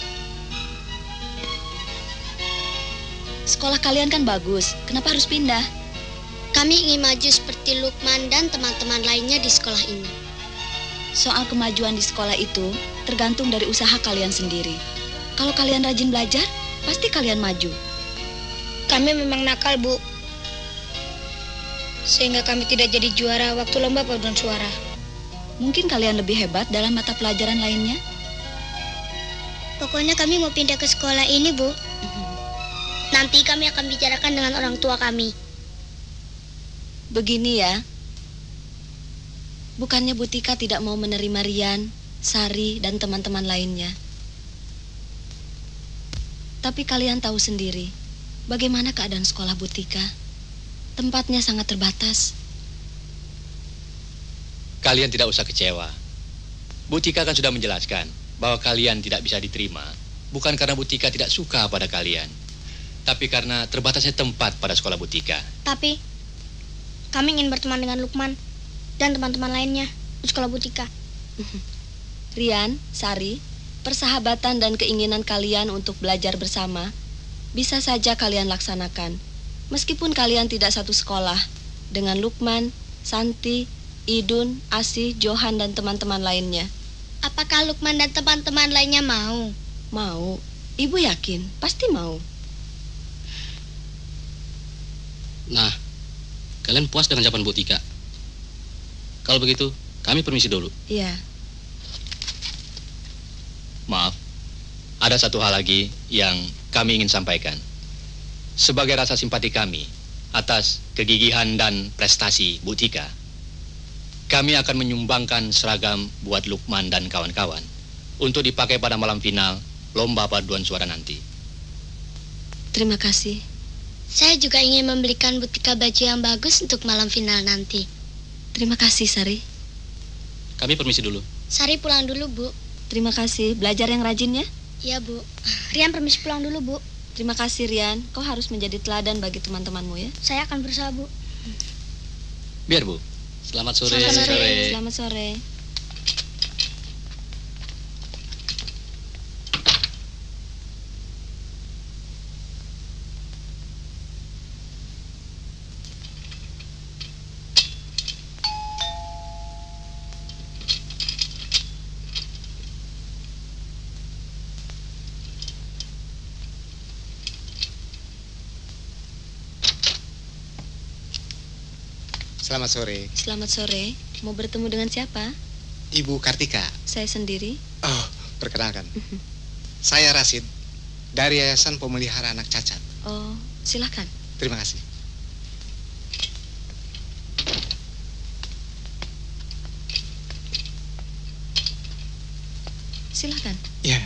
[SPEAKER 1] Sekolah kalian kan bagus. Kenapa harus pindah?
[SPEAKER 3] Kami ingin maju seperti Lukman dan teman-teman lainnya di sekolah ini.
[SPEAKER 1] Soal kemajuan di sekolah itu tergantung dari usaha kalian sendiri. Kalau kalian rajin belajar, pasti kalian maju.
[SPEAKER 2] Kami memang nakal, Bu. Sehingga kami tidak jadi juara waktu lomba paduan suara.
[SPEAKER 1] Mungkin kalian lebih hebat dalam mata pelajaran lainnya.
[SPEAKER 3] Pokoknya kami mau pindah ke sekolah ini, Bu. Nanti kami akan bicarakan dengan orang tua kami.
[SPEAKER 1] Begini ya. Bukannya Butika tidak mau menerima Rian, Sari, dan teman-teman lainnya. Tapi kalian tahu sendiri, bagaimana keadaan sekolah Butika. Tempatnya sangat terbatas.
[SPEAKER 11] Kalian tidak usah kecewa. Butika kan sudah menjelaskan bahwa kalian tidak bisa diterima, bukan karena Butika tidak suka pada kalian, tapi karena terbatasnya tempat pada sekolah Butika.
[SPEAKER 3] Tapi kami ingin berteman dengan Lukman dan teman-teman lainnya di sekolah Butika.
[SPEAKER 1] Rian, Sari, persahabatan dan keinginan kalian untuk belajar bersama bisa saja kalian laksanakan. Meskipun kalian tidak satu sekolah dengan Lukman, Santi, Idun, Asih, Johan, dan teman-teman lainnya.
[SPEAKER 3] Apakah Lukman dan teman-teman lainnya mau?
[SPEAKER 1] Mau. Ibu yakin, pasti mau.
[SPEAKER 12] Nah, kalian puas dengan jawaban Bu Tika? Kalau begitu, kami permisi dulu.
[SPEAKER 1] Iya.
[SPEAKER 11] Maaf, ada satu hal lagi yang kami ingin sampaikan. Sebagai rasa simpati kami atas kegigihan dan prestasi Bu Tika, kami akan menyumbangkan seragam buat Lukman dan kawan-kawan untuk dipakai pada malam final lomba paduan suara nanti.
[SPEAKER 1] Terima kasih.
[SPEAKER 3] Saya juga ingin membelikan Butika baju yang bagus untuk malam final nanti.
[SPEAKER 1] Terima kasih, Sari.
[SPEAKER 12] Kami permisi dulu.
[SPEAKER 3] Sari pulang dulu, Bu.
[SPEAKER 1] Terima kasih. Belajar yang rajin ya.
[SPEAKER 3] Iya, Bu. Rian permisi pulang dulu, Bu.
[SPEAKER 1] Terima kasih, Rian. Kau harus menjadi teladan bagi teman-temanmu ya.
[SPEAKER 3] Saya akan berusaha, Bu.
[SPEAKER 11] Biar, Bu.
[SPEAKER 12] Selamat sore.
[SPEAKER 3] Selamat sore.
[SPEAKER 1] Selamat sore.
[SPEAKER 13] Selamat sore.
[SPEAKER 1] Selamat sore. Mau bertemu dengan siapa?
[SPEAKER 13] Ibu Kartika.
[SPEAKER 1] Saya sendiri.
[SPEAKER 13] Oh, perkenalkan. Saya Rasid dari Yayasan Pemelihara Anak Cacat.
[SPEAKER 1] Oh, silakan.
[SPEAKER 13] Terima kasih.
[SPEAKER 1] Silakan.
[SPEAKER 13] Ya.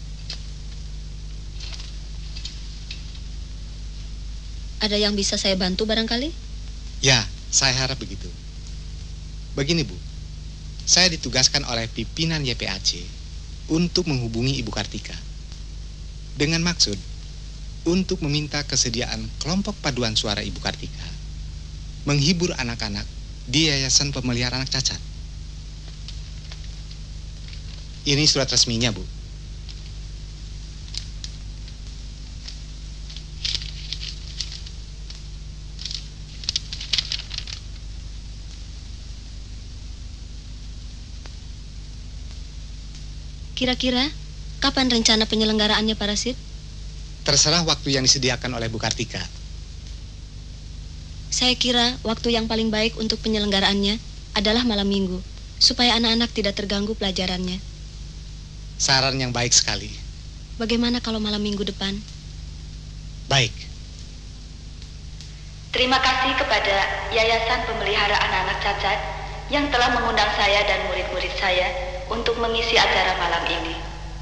[SPEAKER 1] Ada yang bisa saya bantu barangkali?
[SPEAKER 13] Ya, saya harap begitu. Begini, Bu. Saya ditugaskan oleh pimpinan YPAC untuk menghubungi Ibu Kartika. Dengan maksud untuk meminta kesediaan kelompok paduan suara Ibu Kartika menghibur anak-anak di Yayasan Pemelihara Anak Cacat. Ini surat resminya, Bu.
[SPEAKER 1] Kira-kira kapan rencana penyelenggaraannya, Pak Rasid?
[SPEAKER 13] Terserah waktu yang disediakan oleh Bu Kartika.
[SPEAKER 1] Saya kira waktu yang paling baik untuk penyelenggaraannya adalah malam minggu, supaya anak-anak tidak terganggu pelajarannya.
[SPEAKER 13] Saran yang baik sekali.
[SPEAKER 1] Bagaimana kalau malam minggu depan?
[SPEAKER 13] Baik.
[SPEAKER 1] Terima kasih kepada Yayasan Pemelihara Anak-anak Cacat yang telah mengundang saya dan murid-murid saya untuk mengisi acara malam ini.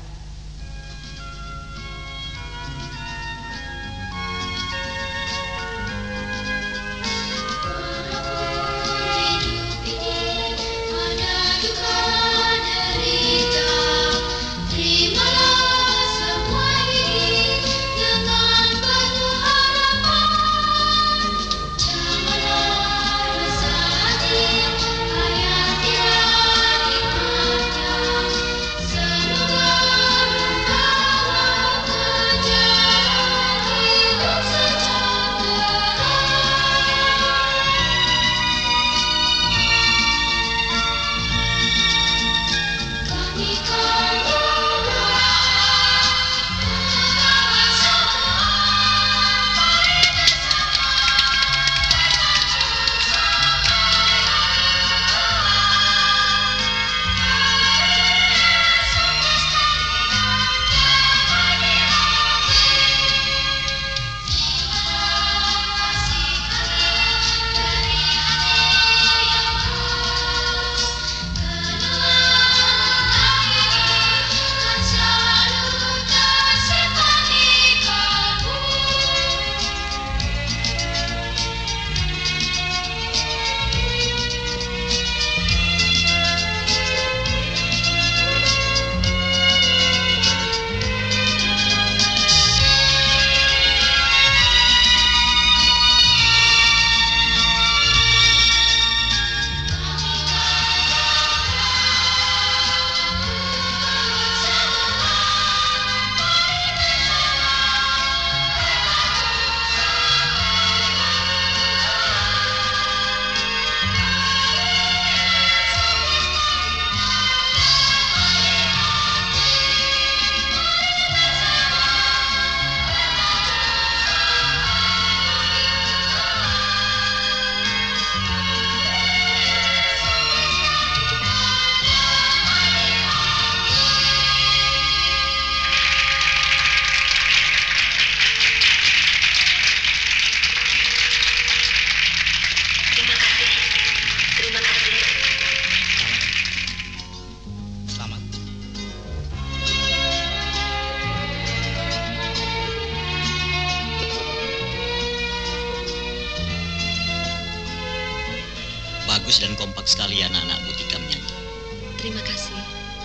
[SPEAKER 4] Bagus dan kompak sekali anak-anak Butika menyanyi.
[SPEAKER 1] Terima kasih.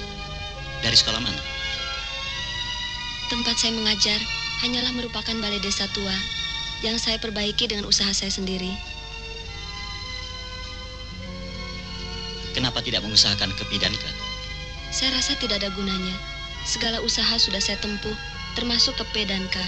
[SPEAKER 4] Dari sekolah mana?
[SPEAKER 1] Tempat saya mengajar hanyalah merupakan balai desa tua yang saya perbaiki dengan usaha saya sendiri.
[SPEAKER 4] Kenapa tidak mengusahakan ke Pidanka?
[SPEAKER 1] Saya rasa tidak ada gunanya. Segala usaha sudah saya tempuh, termasuk ke Pidanka.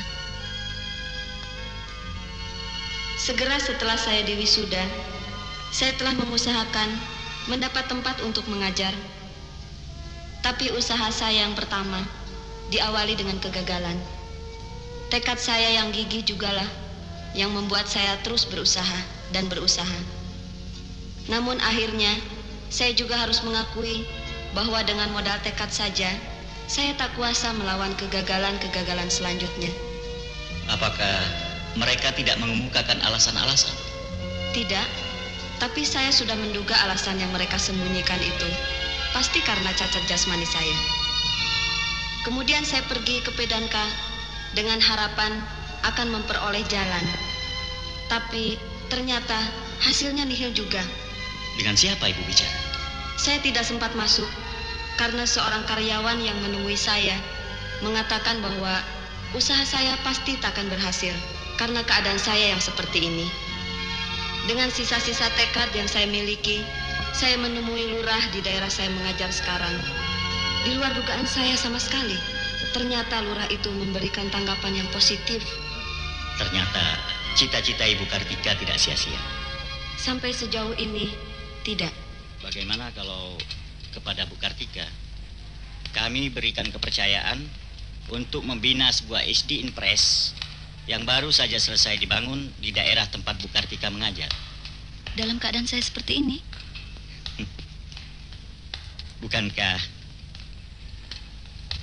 [SPEAKER 1] Segera setelah saya diwisuda, saya telah mengusahakan mendapat tempat untuk mengajar. Tapi usaha saya yang pertama diawali dengan kegagalan. Tekad saya yang gigih jugalah yang membuat saya terus berusaha dan berusaha. Namun akhirnya saya juga harus mengakui bahwa dengan modal tekad saja saya tak kuasa melawan kegagalan-kegagalan selanjutnya.
[SPEAKER 4] Apakah mereka tidak mengemukakan alasan-alasan?
[SPEAKER 1] Tidak. Tapi saya sudah menduga alasan yang mereka sembunyikan itu pasti karena cacat jasmani saya. Kemudian saya pergi ke Pidanka dengan harapan akan memperoleh jalan. Tapi ternyata hasilnya nihil juga.
[SPEAKER 4] Dengan siapa Ibu bicara?
[SPEAKER 1] Saya tidak sempat masuk karena seorang karyawan yang menemui saya mengatakan bahwa usaha saya pasti tak akan berhasil karena keadaan saya yang seperti ini. Dengan sisa-sisa tekad yang saya miliki, saya menemui lurah di daerah saya mengajar sekarang. Di luar dugaan saya sama sekali, ternyata lurah itu memberikan tanggapan yang positif.
[SPEAKER 4] Ternyata cita-cita Ibu Kartika tidak sia-sia.
[SPEAKER 1] Sampai sejauh ini, tidak.
[SPEAKER 4] Bagaimana kalau kepada Bu Kartika kami berikan kepercayaan untuk membina sebuah SD Impres yang baru saja selesai dibangun di daerah tempat Bu Kartika mengajar.
[SPEAKER 1] Dalam keadaan saya seperti ini?
[SPEAKER 4] Bukankah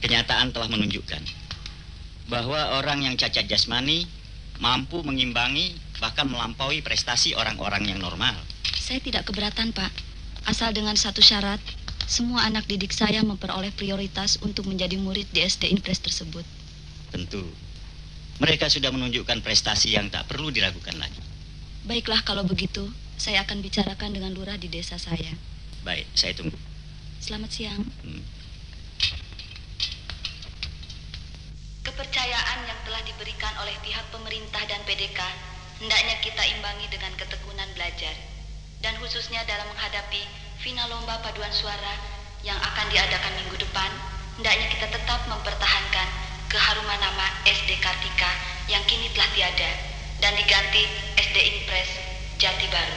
[SPEAKER 4] kenyataan telah menunjukkan bahwa orang yang cacat jasmani mampu mengimbangi bahkan melampaui prestasi orang-orang yang normal.
[SPEAKER 1] Saya tidak keberatan, Pak. Asal dengan satu syarat, semua anak didik saya memperoleh prioritas untuk menjadi murid di SD Impres tersebut.
[SPEAKER 4] Tentu. Mereka sudah menunjukkan prestasi yang tak perlu diragukan lagi.
[SPEAKER 1] Baiklah kalau begitu, saya akan bicarakan dengan lurah di desa saya.
[SPEAKER 4] Baik, saya tunggu.
[SPEAKER 1] Selamat siang. Kepercayaan yang telah diberikan oleh pihak pemerintah dan PDK hendaknya kita imbangi dengan ketekunan belajar, dan khususnya dalam menghadapi final lomba paduan suara yang akan diadakan minggu depan, hendaknya kita tetap mempertahankan keharuman nama SD Kartika yang kini telah tiada dan diganti SD Impres Jati Baru.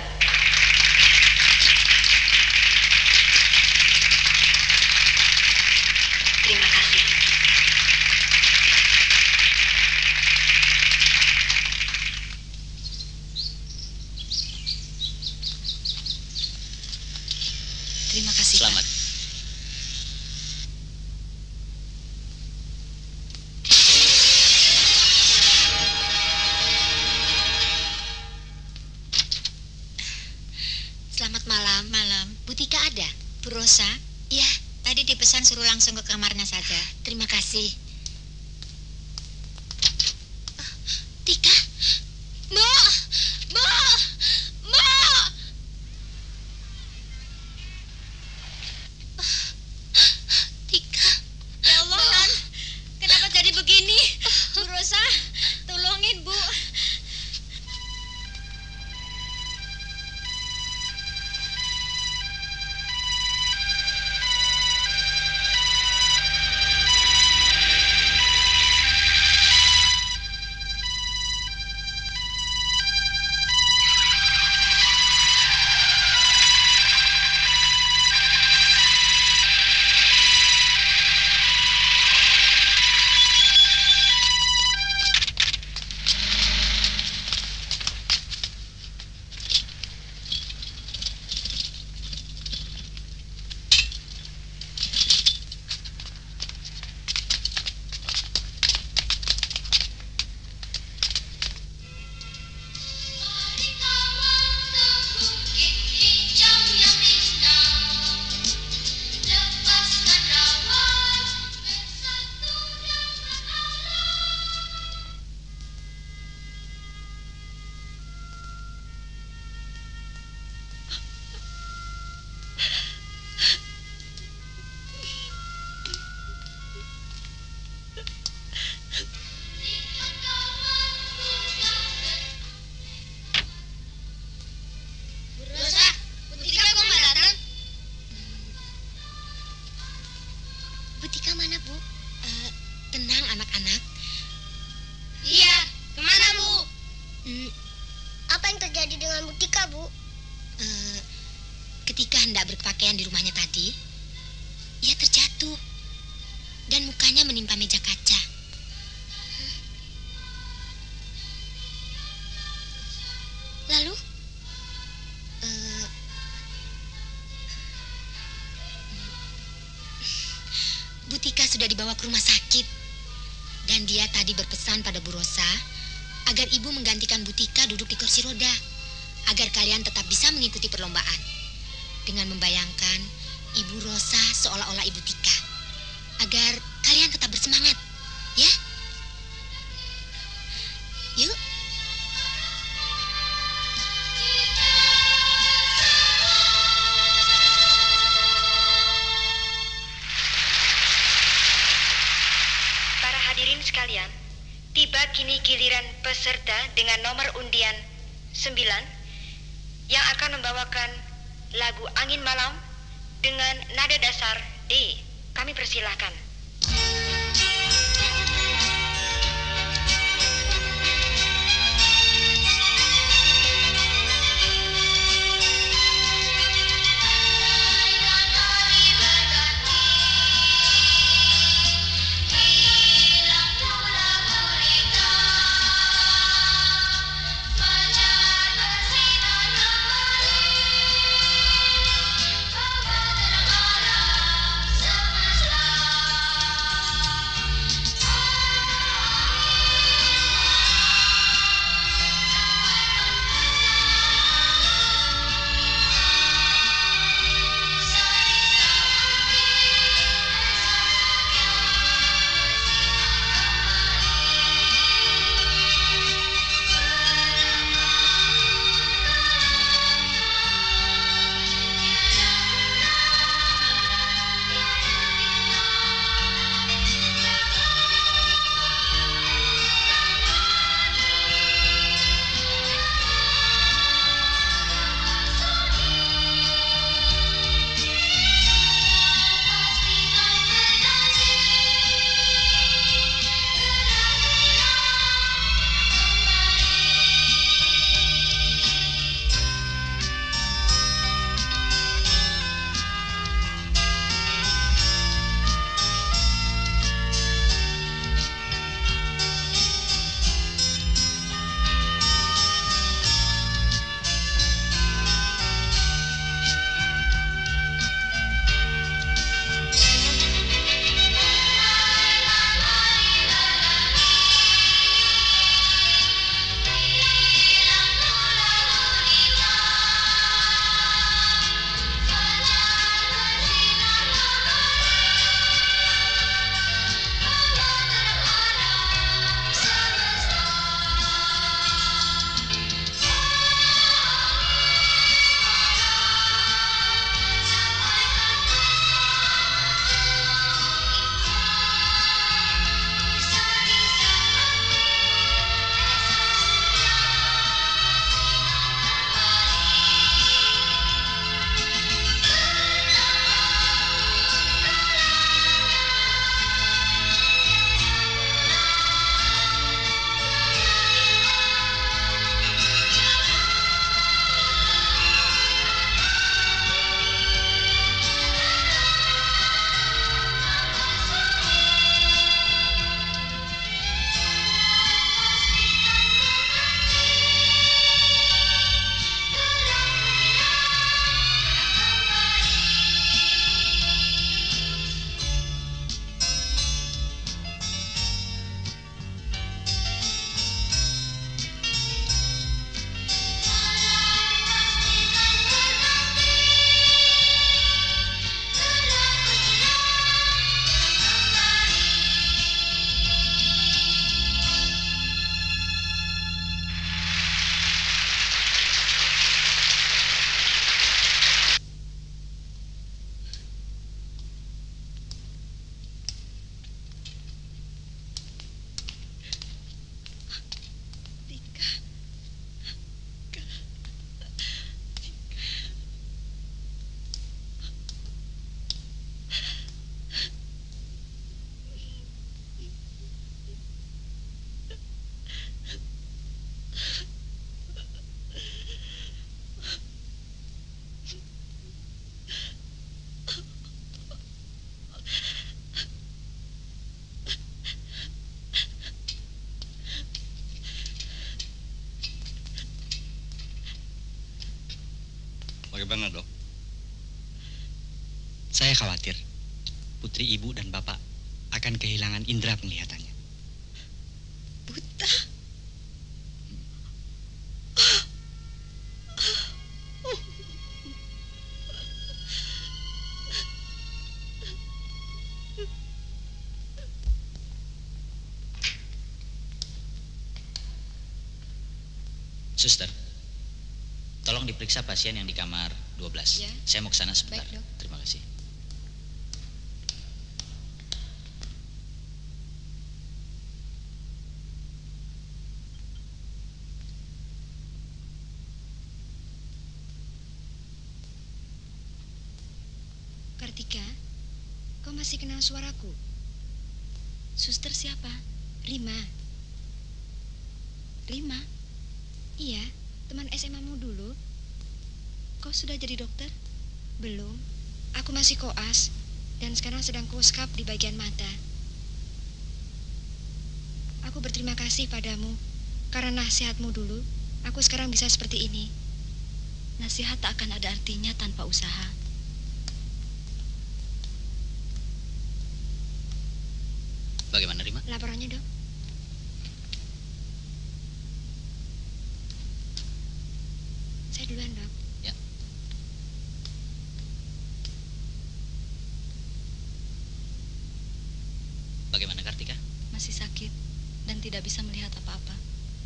[SPEAKER 1] Terima kasih. Terima kasih.
[SPEAKER 4] Selamat.
[SPEAKER 6] Selamat malam. Malam. Bu Tika ada? Bu Rosa? Ya, tadi dipesan suruh langsung ke kamarnya saja. Terima kasih. Tika? Bu! Bu! Bu! Tika? Ya Allah, Non. Kenapa jadi begini? Bu Rosa, tolongin, Bu. Ketika hendak berpakaian di rumahnya tadi, ia terjatuh dan mukanya menimpa meja kaca. Lalu, Bu Tika sudah dibawa ke rumah sakit dan dia tadi berpesan pada Bu Rosa agar ibu menggantikan Bu Tika duduk di kursi roda agar kalian tetap bisa mengikuti perlombaan. Dengan membayangkan Ibu Rosa seolah-olah Ibu Tika, agar kalian tetap bersemangat, ya? Yuk.
[SPEAKER 14] Para hadirin sekalian, tiba kini giliran peserta dengan nomor undian 9 yang akan membawakan lagu Angin Malam dengan nada dasar D. Kami persilahkan.
[SPEAKER 8] Bagaimana, Dok?
[SPEAKER 15] Saya khawatir putri ibu dan bapak akan kehilangan indera penglihatannya.
[SPEAKER 7] Buta.
[SPEAKER 4] Suster, tolong diperiksa pasien yang di kamar 12.
[SPEAKER 1] Ya.
[SPEAKER 4] Saya mau ke sana sebentar.
[SPEAKER 1] Baik, Dok.
[SPEAKER 4] Terima kasih.
[SPEAKER 10] Kartika, kau masih kenal suaraku?
[SPEAKER 1] Suster siapa?
[SPEAKER 10] Rima.
[SPEAKER 1] Rima?
[SPEAKER 10] Iya, teman SMA-mu dulu.
[SPEAKER 1] Kau sudah jadi dokter?
[SPEAKER 10] Belum. Aku masih koas dan sekarang sedang koskap di bagian mata. Aku berterima kasih padamu karena nasihatmu dulu. Aku sekarang bisa seperti ini.
[SPEAKER 1] Nasihat tak akan ada artinya tanpa usaha.
[SPEAKER 4] Bagaimana, Rima?
[SPEAKER 10] Laporannya, Dok. Saya duluan, Dok.
[SPEAKER 4] Ya. Bagaimana, Kartika?
[SPEAKER 1] Masih sakit dan tidak bisa melihat apa-apa.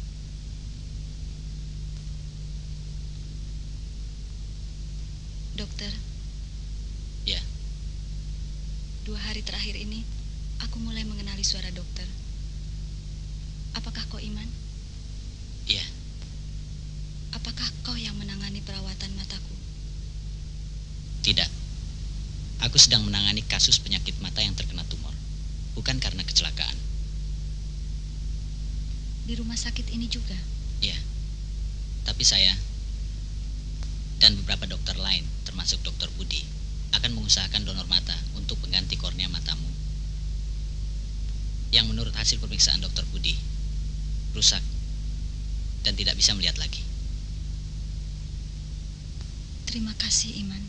[SPEAKER 1] Dokter.
[SPEAKER 4] Ya.
[SPEAKER 1] 2 hari terakhir ini, aku mulai mengenali suara dokter. Apakah kau Iman?
[SPEAKER 4] Iya.
[SPEAKER 1] Apakah kau yang menangani perawatan mataku?
[SPEAKER 4] Tidak. Aku sedang menangani kasus penyakit mata yang terkena tumor. Bukan karena kecelakaan.
[SPEAKER 1] Di rumah sakit ini juga?
[SPEAKER 4] Iya. Tapi saya dan beberapa dokter lain, termasuk Dokter Budi, akan mengusahakan donor mata untuk pengganti kornea matamu. Yang menurut hasil pemeriksaan Dokter Budi, rusak dan tidak bisa melihat lagi.
[SPEAKER 1] Terima kasih, Iman.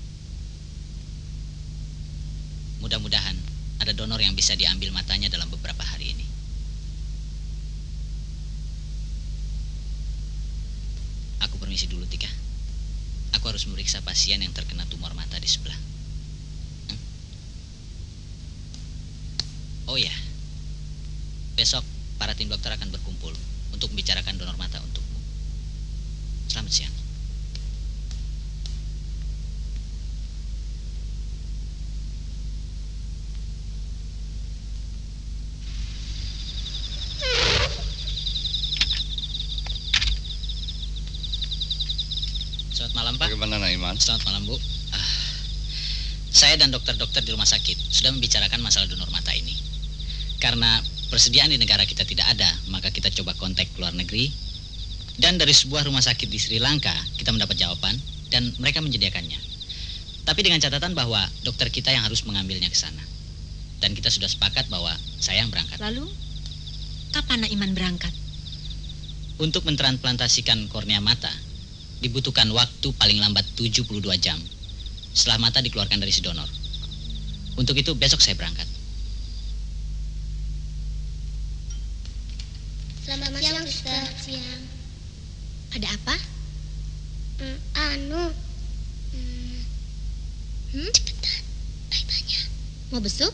[SPEAKER 4] Mudah-mudahan ada donor yang bisa diambil matanya dalam beberapa hari ini. Aku permisi dulu, Tika. Aku harus memeriksa pasien yang terkena tumor mata di sebelah. Oh ya, besok para tim dokter akan berkumpul untuk membicarakan donor mata untukmu. Selamat siang. Selamat malam, Pak.
[SPEAKER 8] Bagaimana, Naiman?
[SPEAKER 4] Selamat malam, Bu. Saya dan dokter-dokter di rumah sakit sudah membicarakan masalah donor mata ini. Karena persediaan di negara kita tidak ada, maka kita coba kontak ke luar negeri. Dan dari sebuah rumah sakit di Sri Lanka, kita mendapat jawaban dan mereka menyediakannya. Tapi dengan catatan bahwa dokter kita yang harus mengambilnya ke sana. Dan kita sudah sepakat bahwa saya yang berangkat.
[SPEAKER 7] Lalu, kapan Iman berangkat?
[SPEAKER 4] Untuk mentransplantasikan kornea mata, dibutuhkan waktu paling lambat 72 jam setelah mata dikeluarkan dari si donor. Untuk itu besok saya berangkat.
[SPEAKER 3] Selamat siang, Suster. Siang.
[SPEAKER 6] Ada apa?
[SPEAKER 3] Cepetan, tanya.
[SPEAKER 6] Mau besuk?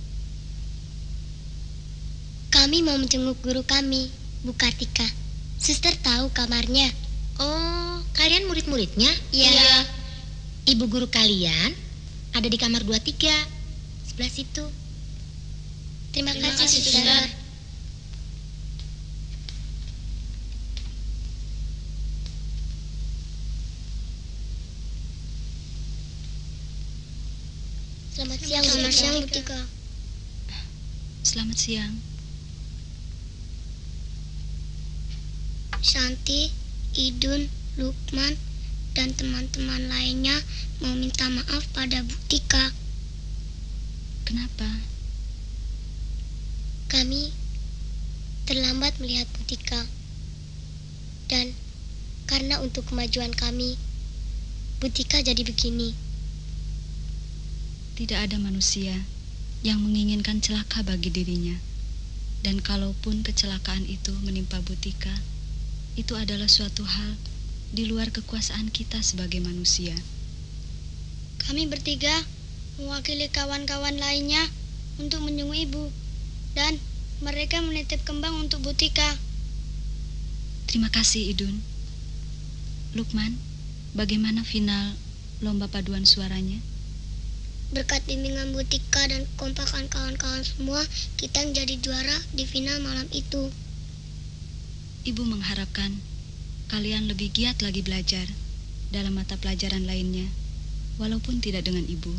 [SPEAKER 3] Kami mau menjenguk guru kami, Bu Kartika. Suster tahu kamarnya.
[SPEAKER 6] Oh, kalian murid-muridnya?
[SPEAKER 3] Iya.
[SPEAKER 6] Ibu guru kalian ada di kamar 23, sebelah situ.
[SPEAKER 3] Terima kasih, Suster. Selamat siang, Bu Tika.
[SPEAKER 1] Selamat siang.
[SPEAKER 3] Santi, Idun, Lukman, dan teman-teman lainnya mau minta maaf pada Bu Tika.
[SPEAKER 1] Kenapa?
[SPEAKER 3] Kami terlambat melihat Bu Tika. Dan karena untuk kemajuan kami, Butika jadi begini.
[SPEAKER 1] Tidak ada manusia yang menginginkan celaka bagi dirinya. Dan kalaupun kecelakaan itu menimpa Butika, itu adalah suatu hal di luar kekuasaan kita sebagai manusia.
[SPEAKER 3] Kami bertiga mewakili kawan-kawan lainnya untuk menjenguk ibu. Dan mereka menitip kembang untuk Butika.
[SPEAKER 1] Terima kasih, Idun. Lukman, bagaimana final lomba paduan suaranya?
[SPEAKER 3] Berkat bimbingan Butika dan kompakan kawan-kawan semua, kita menjadi juara di final malam itu.
[SPEAKER 1] Ibu mengharapkan kalian lebih giat lagi belajar dalam mata pelajaran lainnya, walaupun tidak dengan ibu.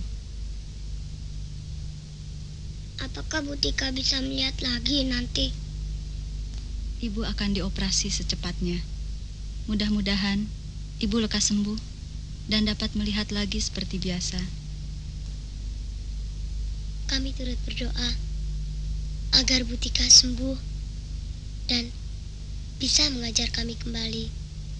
[SPEAKER 3] Apakah Butika bisa melihat lagi nanti?
[SPEAKER 1] Ibu akan dioperasi secepatnya. Mudah-mudahan ibu lekas sembuh dan dapat melihat lagi seperti biasa.
[SPEAKER 3] Kami turut berdoa agar Butika sembuh dan bisa mengajar kami kembali.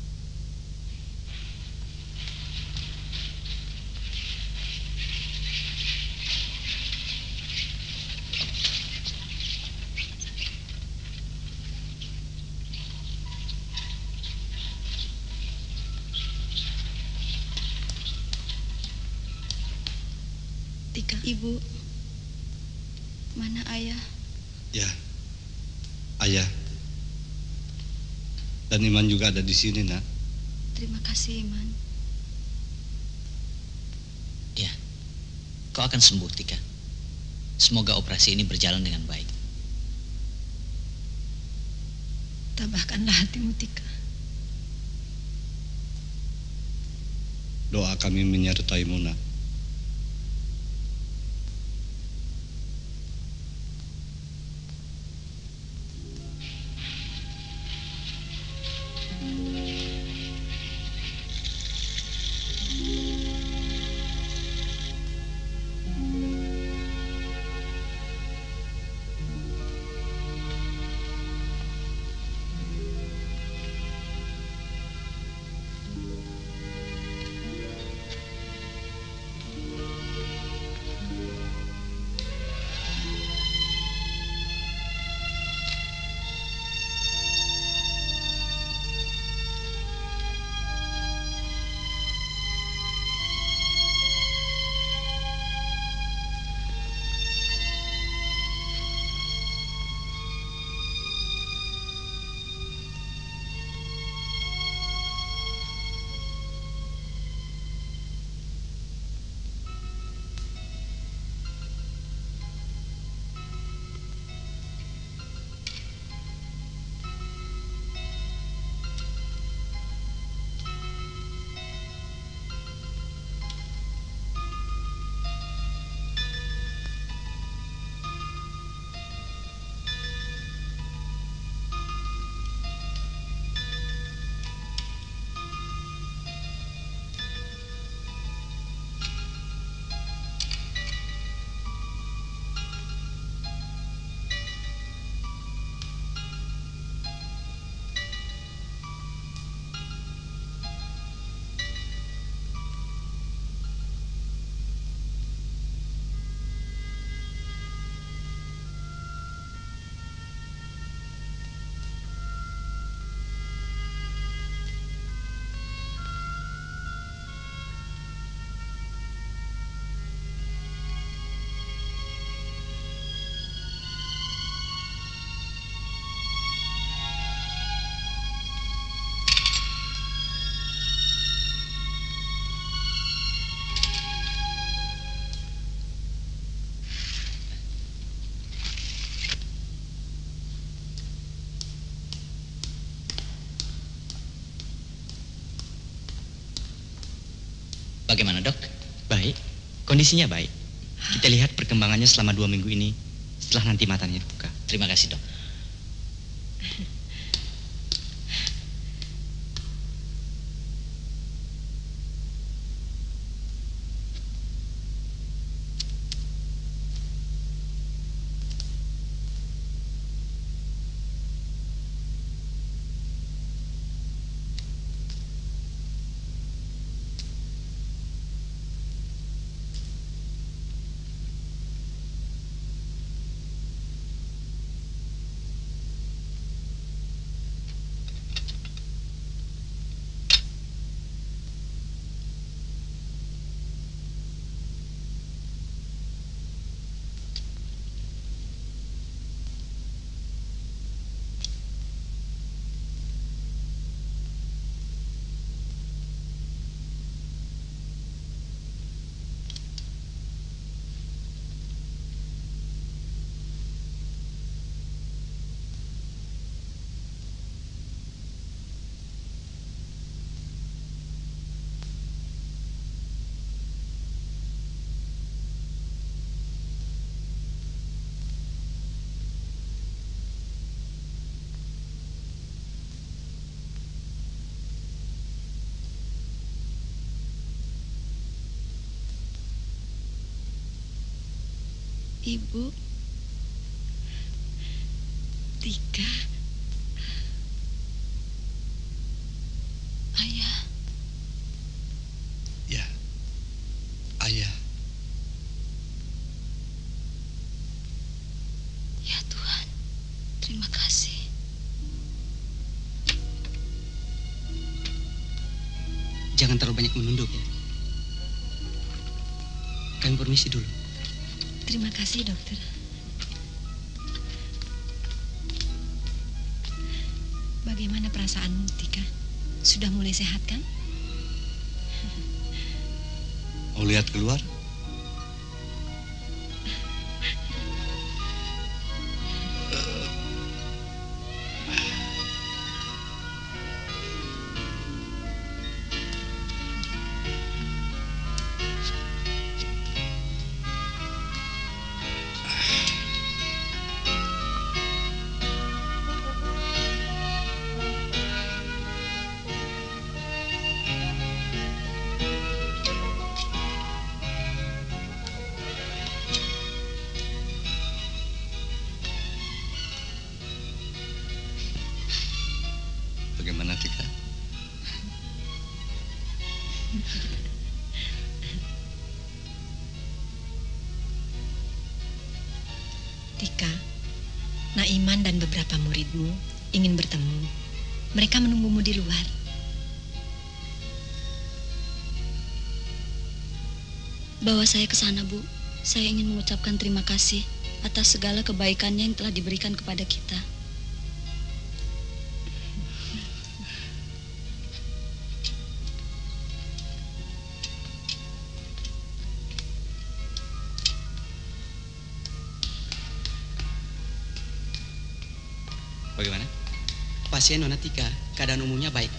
[SPEAKER 1] Tika, Ibu, mana ayah?
[SPEAKER 8] Ya, ayah. Dan Iman juga ada di sini, nak.
[SPEAKER 1] Terima kasih, Iman.
[SPEAKER 15] Ya, kau akan sembuh, Tika. Semoga operasi ini berjalan dengan baik.
[SPEAKER 7] Tabahkanlah hatimu, Tika.
[SPEAKER 8] Doa kami menyertaimu, nak.
[SPEAKER 15] Bagaimana, Dok? Baik, kondisinya baik. Kita lihat perkembangannya selama 2 minggu ini setelah nanti matanya dibuka. Terima kasih, Dok.
[SPEAKER 1] Ibu. Tika. Ayah.
[SPEAKER 8] Ya, ayah.
[SPEAKER 1] Ya Tuhan, terima kasih.
[SPEAKER 12] Jangan terlalu banyak menunduk ya. Kami permisi dulu.
[SPEAKER 1] Terima kasih, dokter. Bagaimana perasaanmu, Tika? Sudah mulai sehat kan?
[SPEAKER 8] Mau lihat keluar? Bagaimana, Tika?
[SPEAKER 7] Tika, Naiman dan beberapa muridmu ingin bertemu. Mereka menunggumu di luar.
[SPEAKER 1] Bawa saya ke sana, Bu. Saya ingin mengucapkan terima kasih atas segala kebaikannya yang telah diberikan kepada kita.
[SPEAKER 12] Bagaimana? Pasien Nona Tika, keadaan umumnya baik.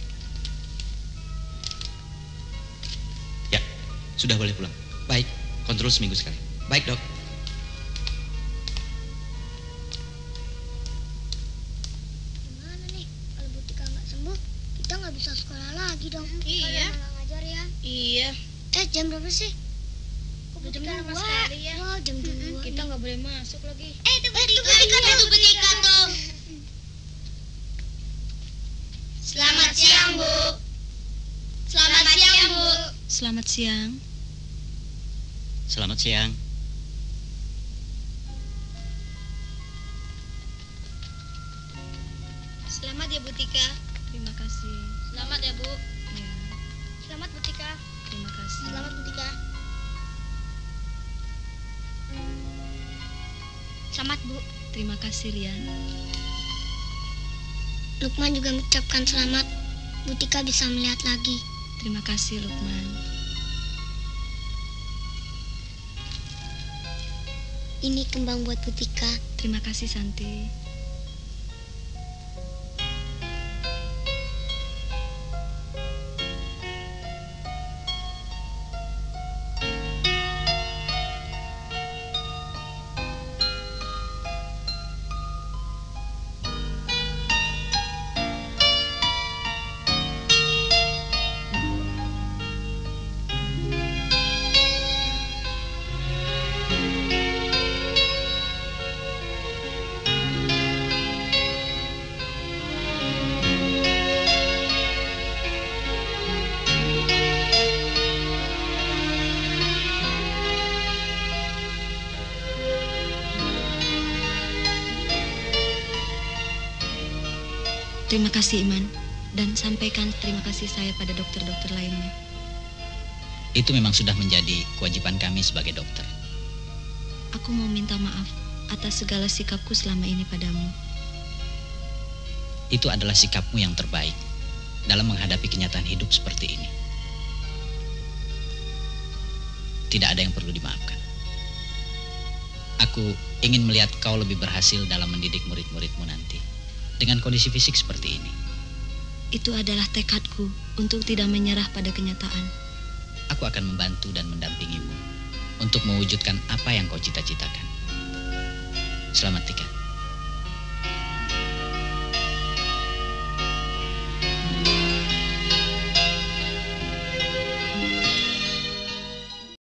[SPEAKER 15] Ya, sudah boleh pulang.
[SPEAKER 12] Baik.
[SPEAKER 15] Kontrol seminggu sekali.
[SPEAKER 12] Baik, Dok.
[SPEAKER 3] Gimana nih? Kalau Bu Tika nggak sembuh, kita nggak bisa sekolah lagi dong. Iya. Malah ngajar ya. Iya. Jam berapa sih? Kok jam lama sekali ya? Wah, jam 2.
[SPEAKER 2] Kita nggak boleh masuk lagi.
[SPEAKER 3] Itu Bu Tika tuh. Selamat siang, Bu. Selamat siang, Bu.
[SPEAKER 1] Selamat siang.
[SPEAKER 4] Selamat siang.
[SPEAKER 3] Selamat ya Bu Tika.
[SPEAKER 1] Terima kasih.
[SPEAKER 3] Selamat ya Bu.
[SPEAKER 1] Ya,
[SPEAKER 3] Selamat Bu Tika.
[SPEAKER 1] terima kasih.
[SPEAKER 3] Selamat Bu Tika. Selamat Bu.
[SPEAKER 1] Terima kasih, Rian.
[SPEAKER 3] Lukman juga mengucapkan selamat. Bu Tika bisa melihat lagi.
[SPEAKER 1] Terima kasih, Lukman.
[SPEAKER 3] Ini kembang buat Bu Tika.
[SPEAKER 1] Terima kasih, Santi. Terima kasih, Iman. Dan sampaikan terima kasih saya pada dokter-dokter lainnya.
[SPEAKER 15] Itu memang sudah menjadi kewajiban kami sebagai dokter.
[SPEAKER 1] Aku mau minta maaf atas segala sikapku selama ini padamu.
[SPEAKER 15] Itu adalah sikapmu yang terbaik dalam menghadapi kenyataan hidup seperti ini. Tidak ada yang perlu dimaafkan. Aku ingin melihat kau lebih berhasil dalam mendidik murid-muridmu nanti dengan kondisi fisik seperti ini.
[SPEAKER 1] Itu adalah tekadku untuk tidak menyerah pada kenyataan.
[SPEAKER 15] Aku akan membantu dan mendampingimu untuk mewujudkan apa yang kau cita-citakan. Selamat, Tika.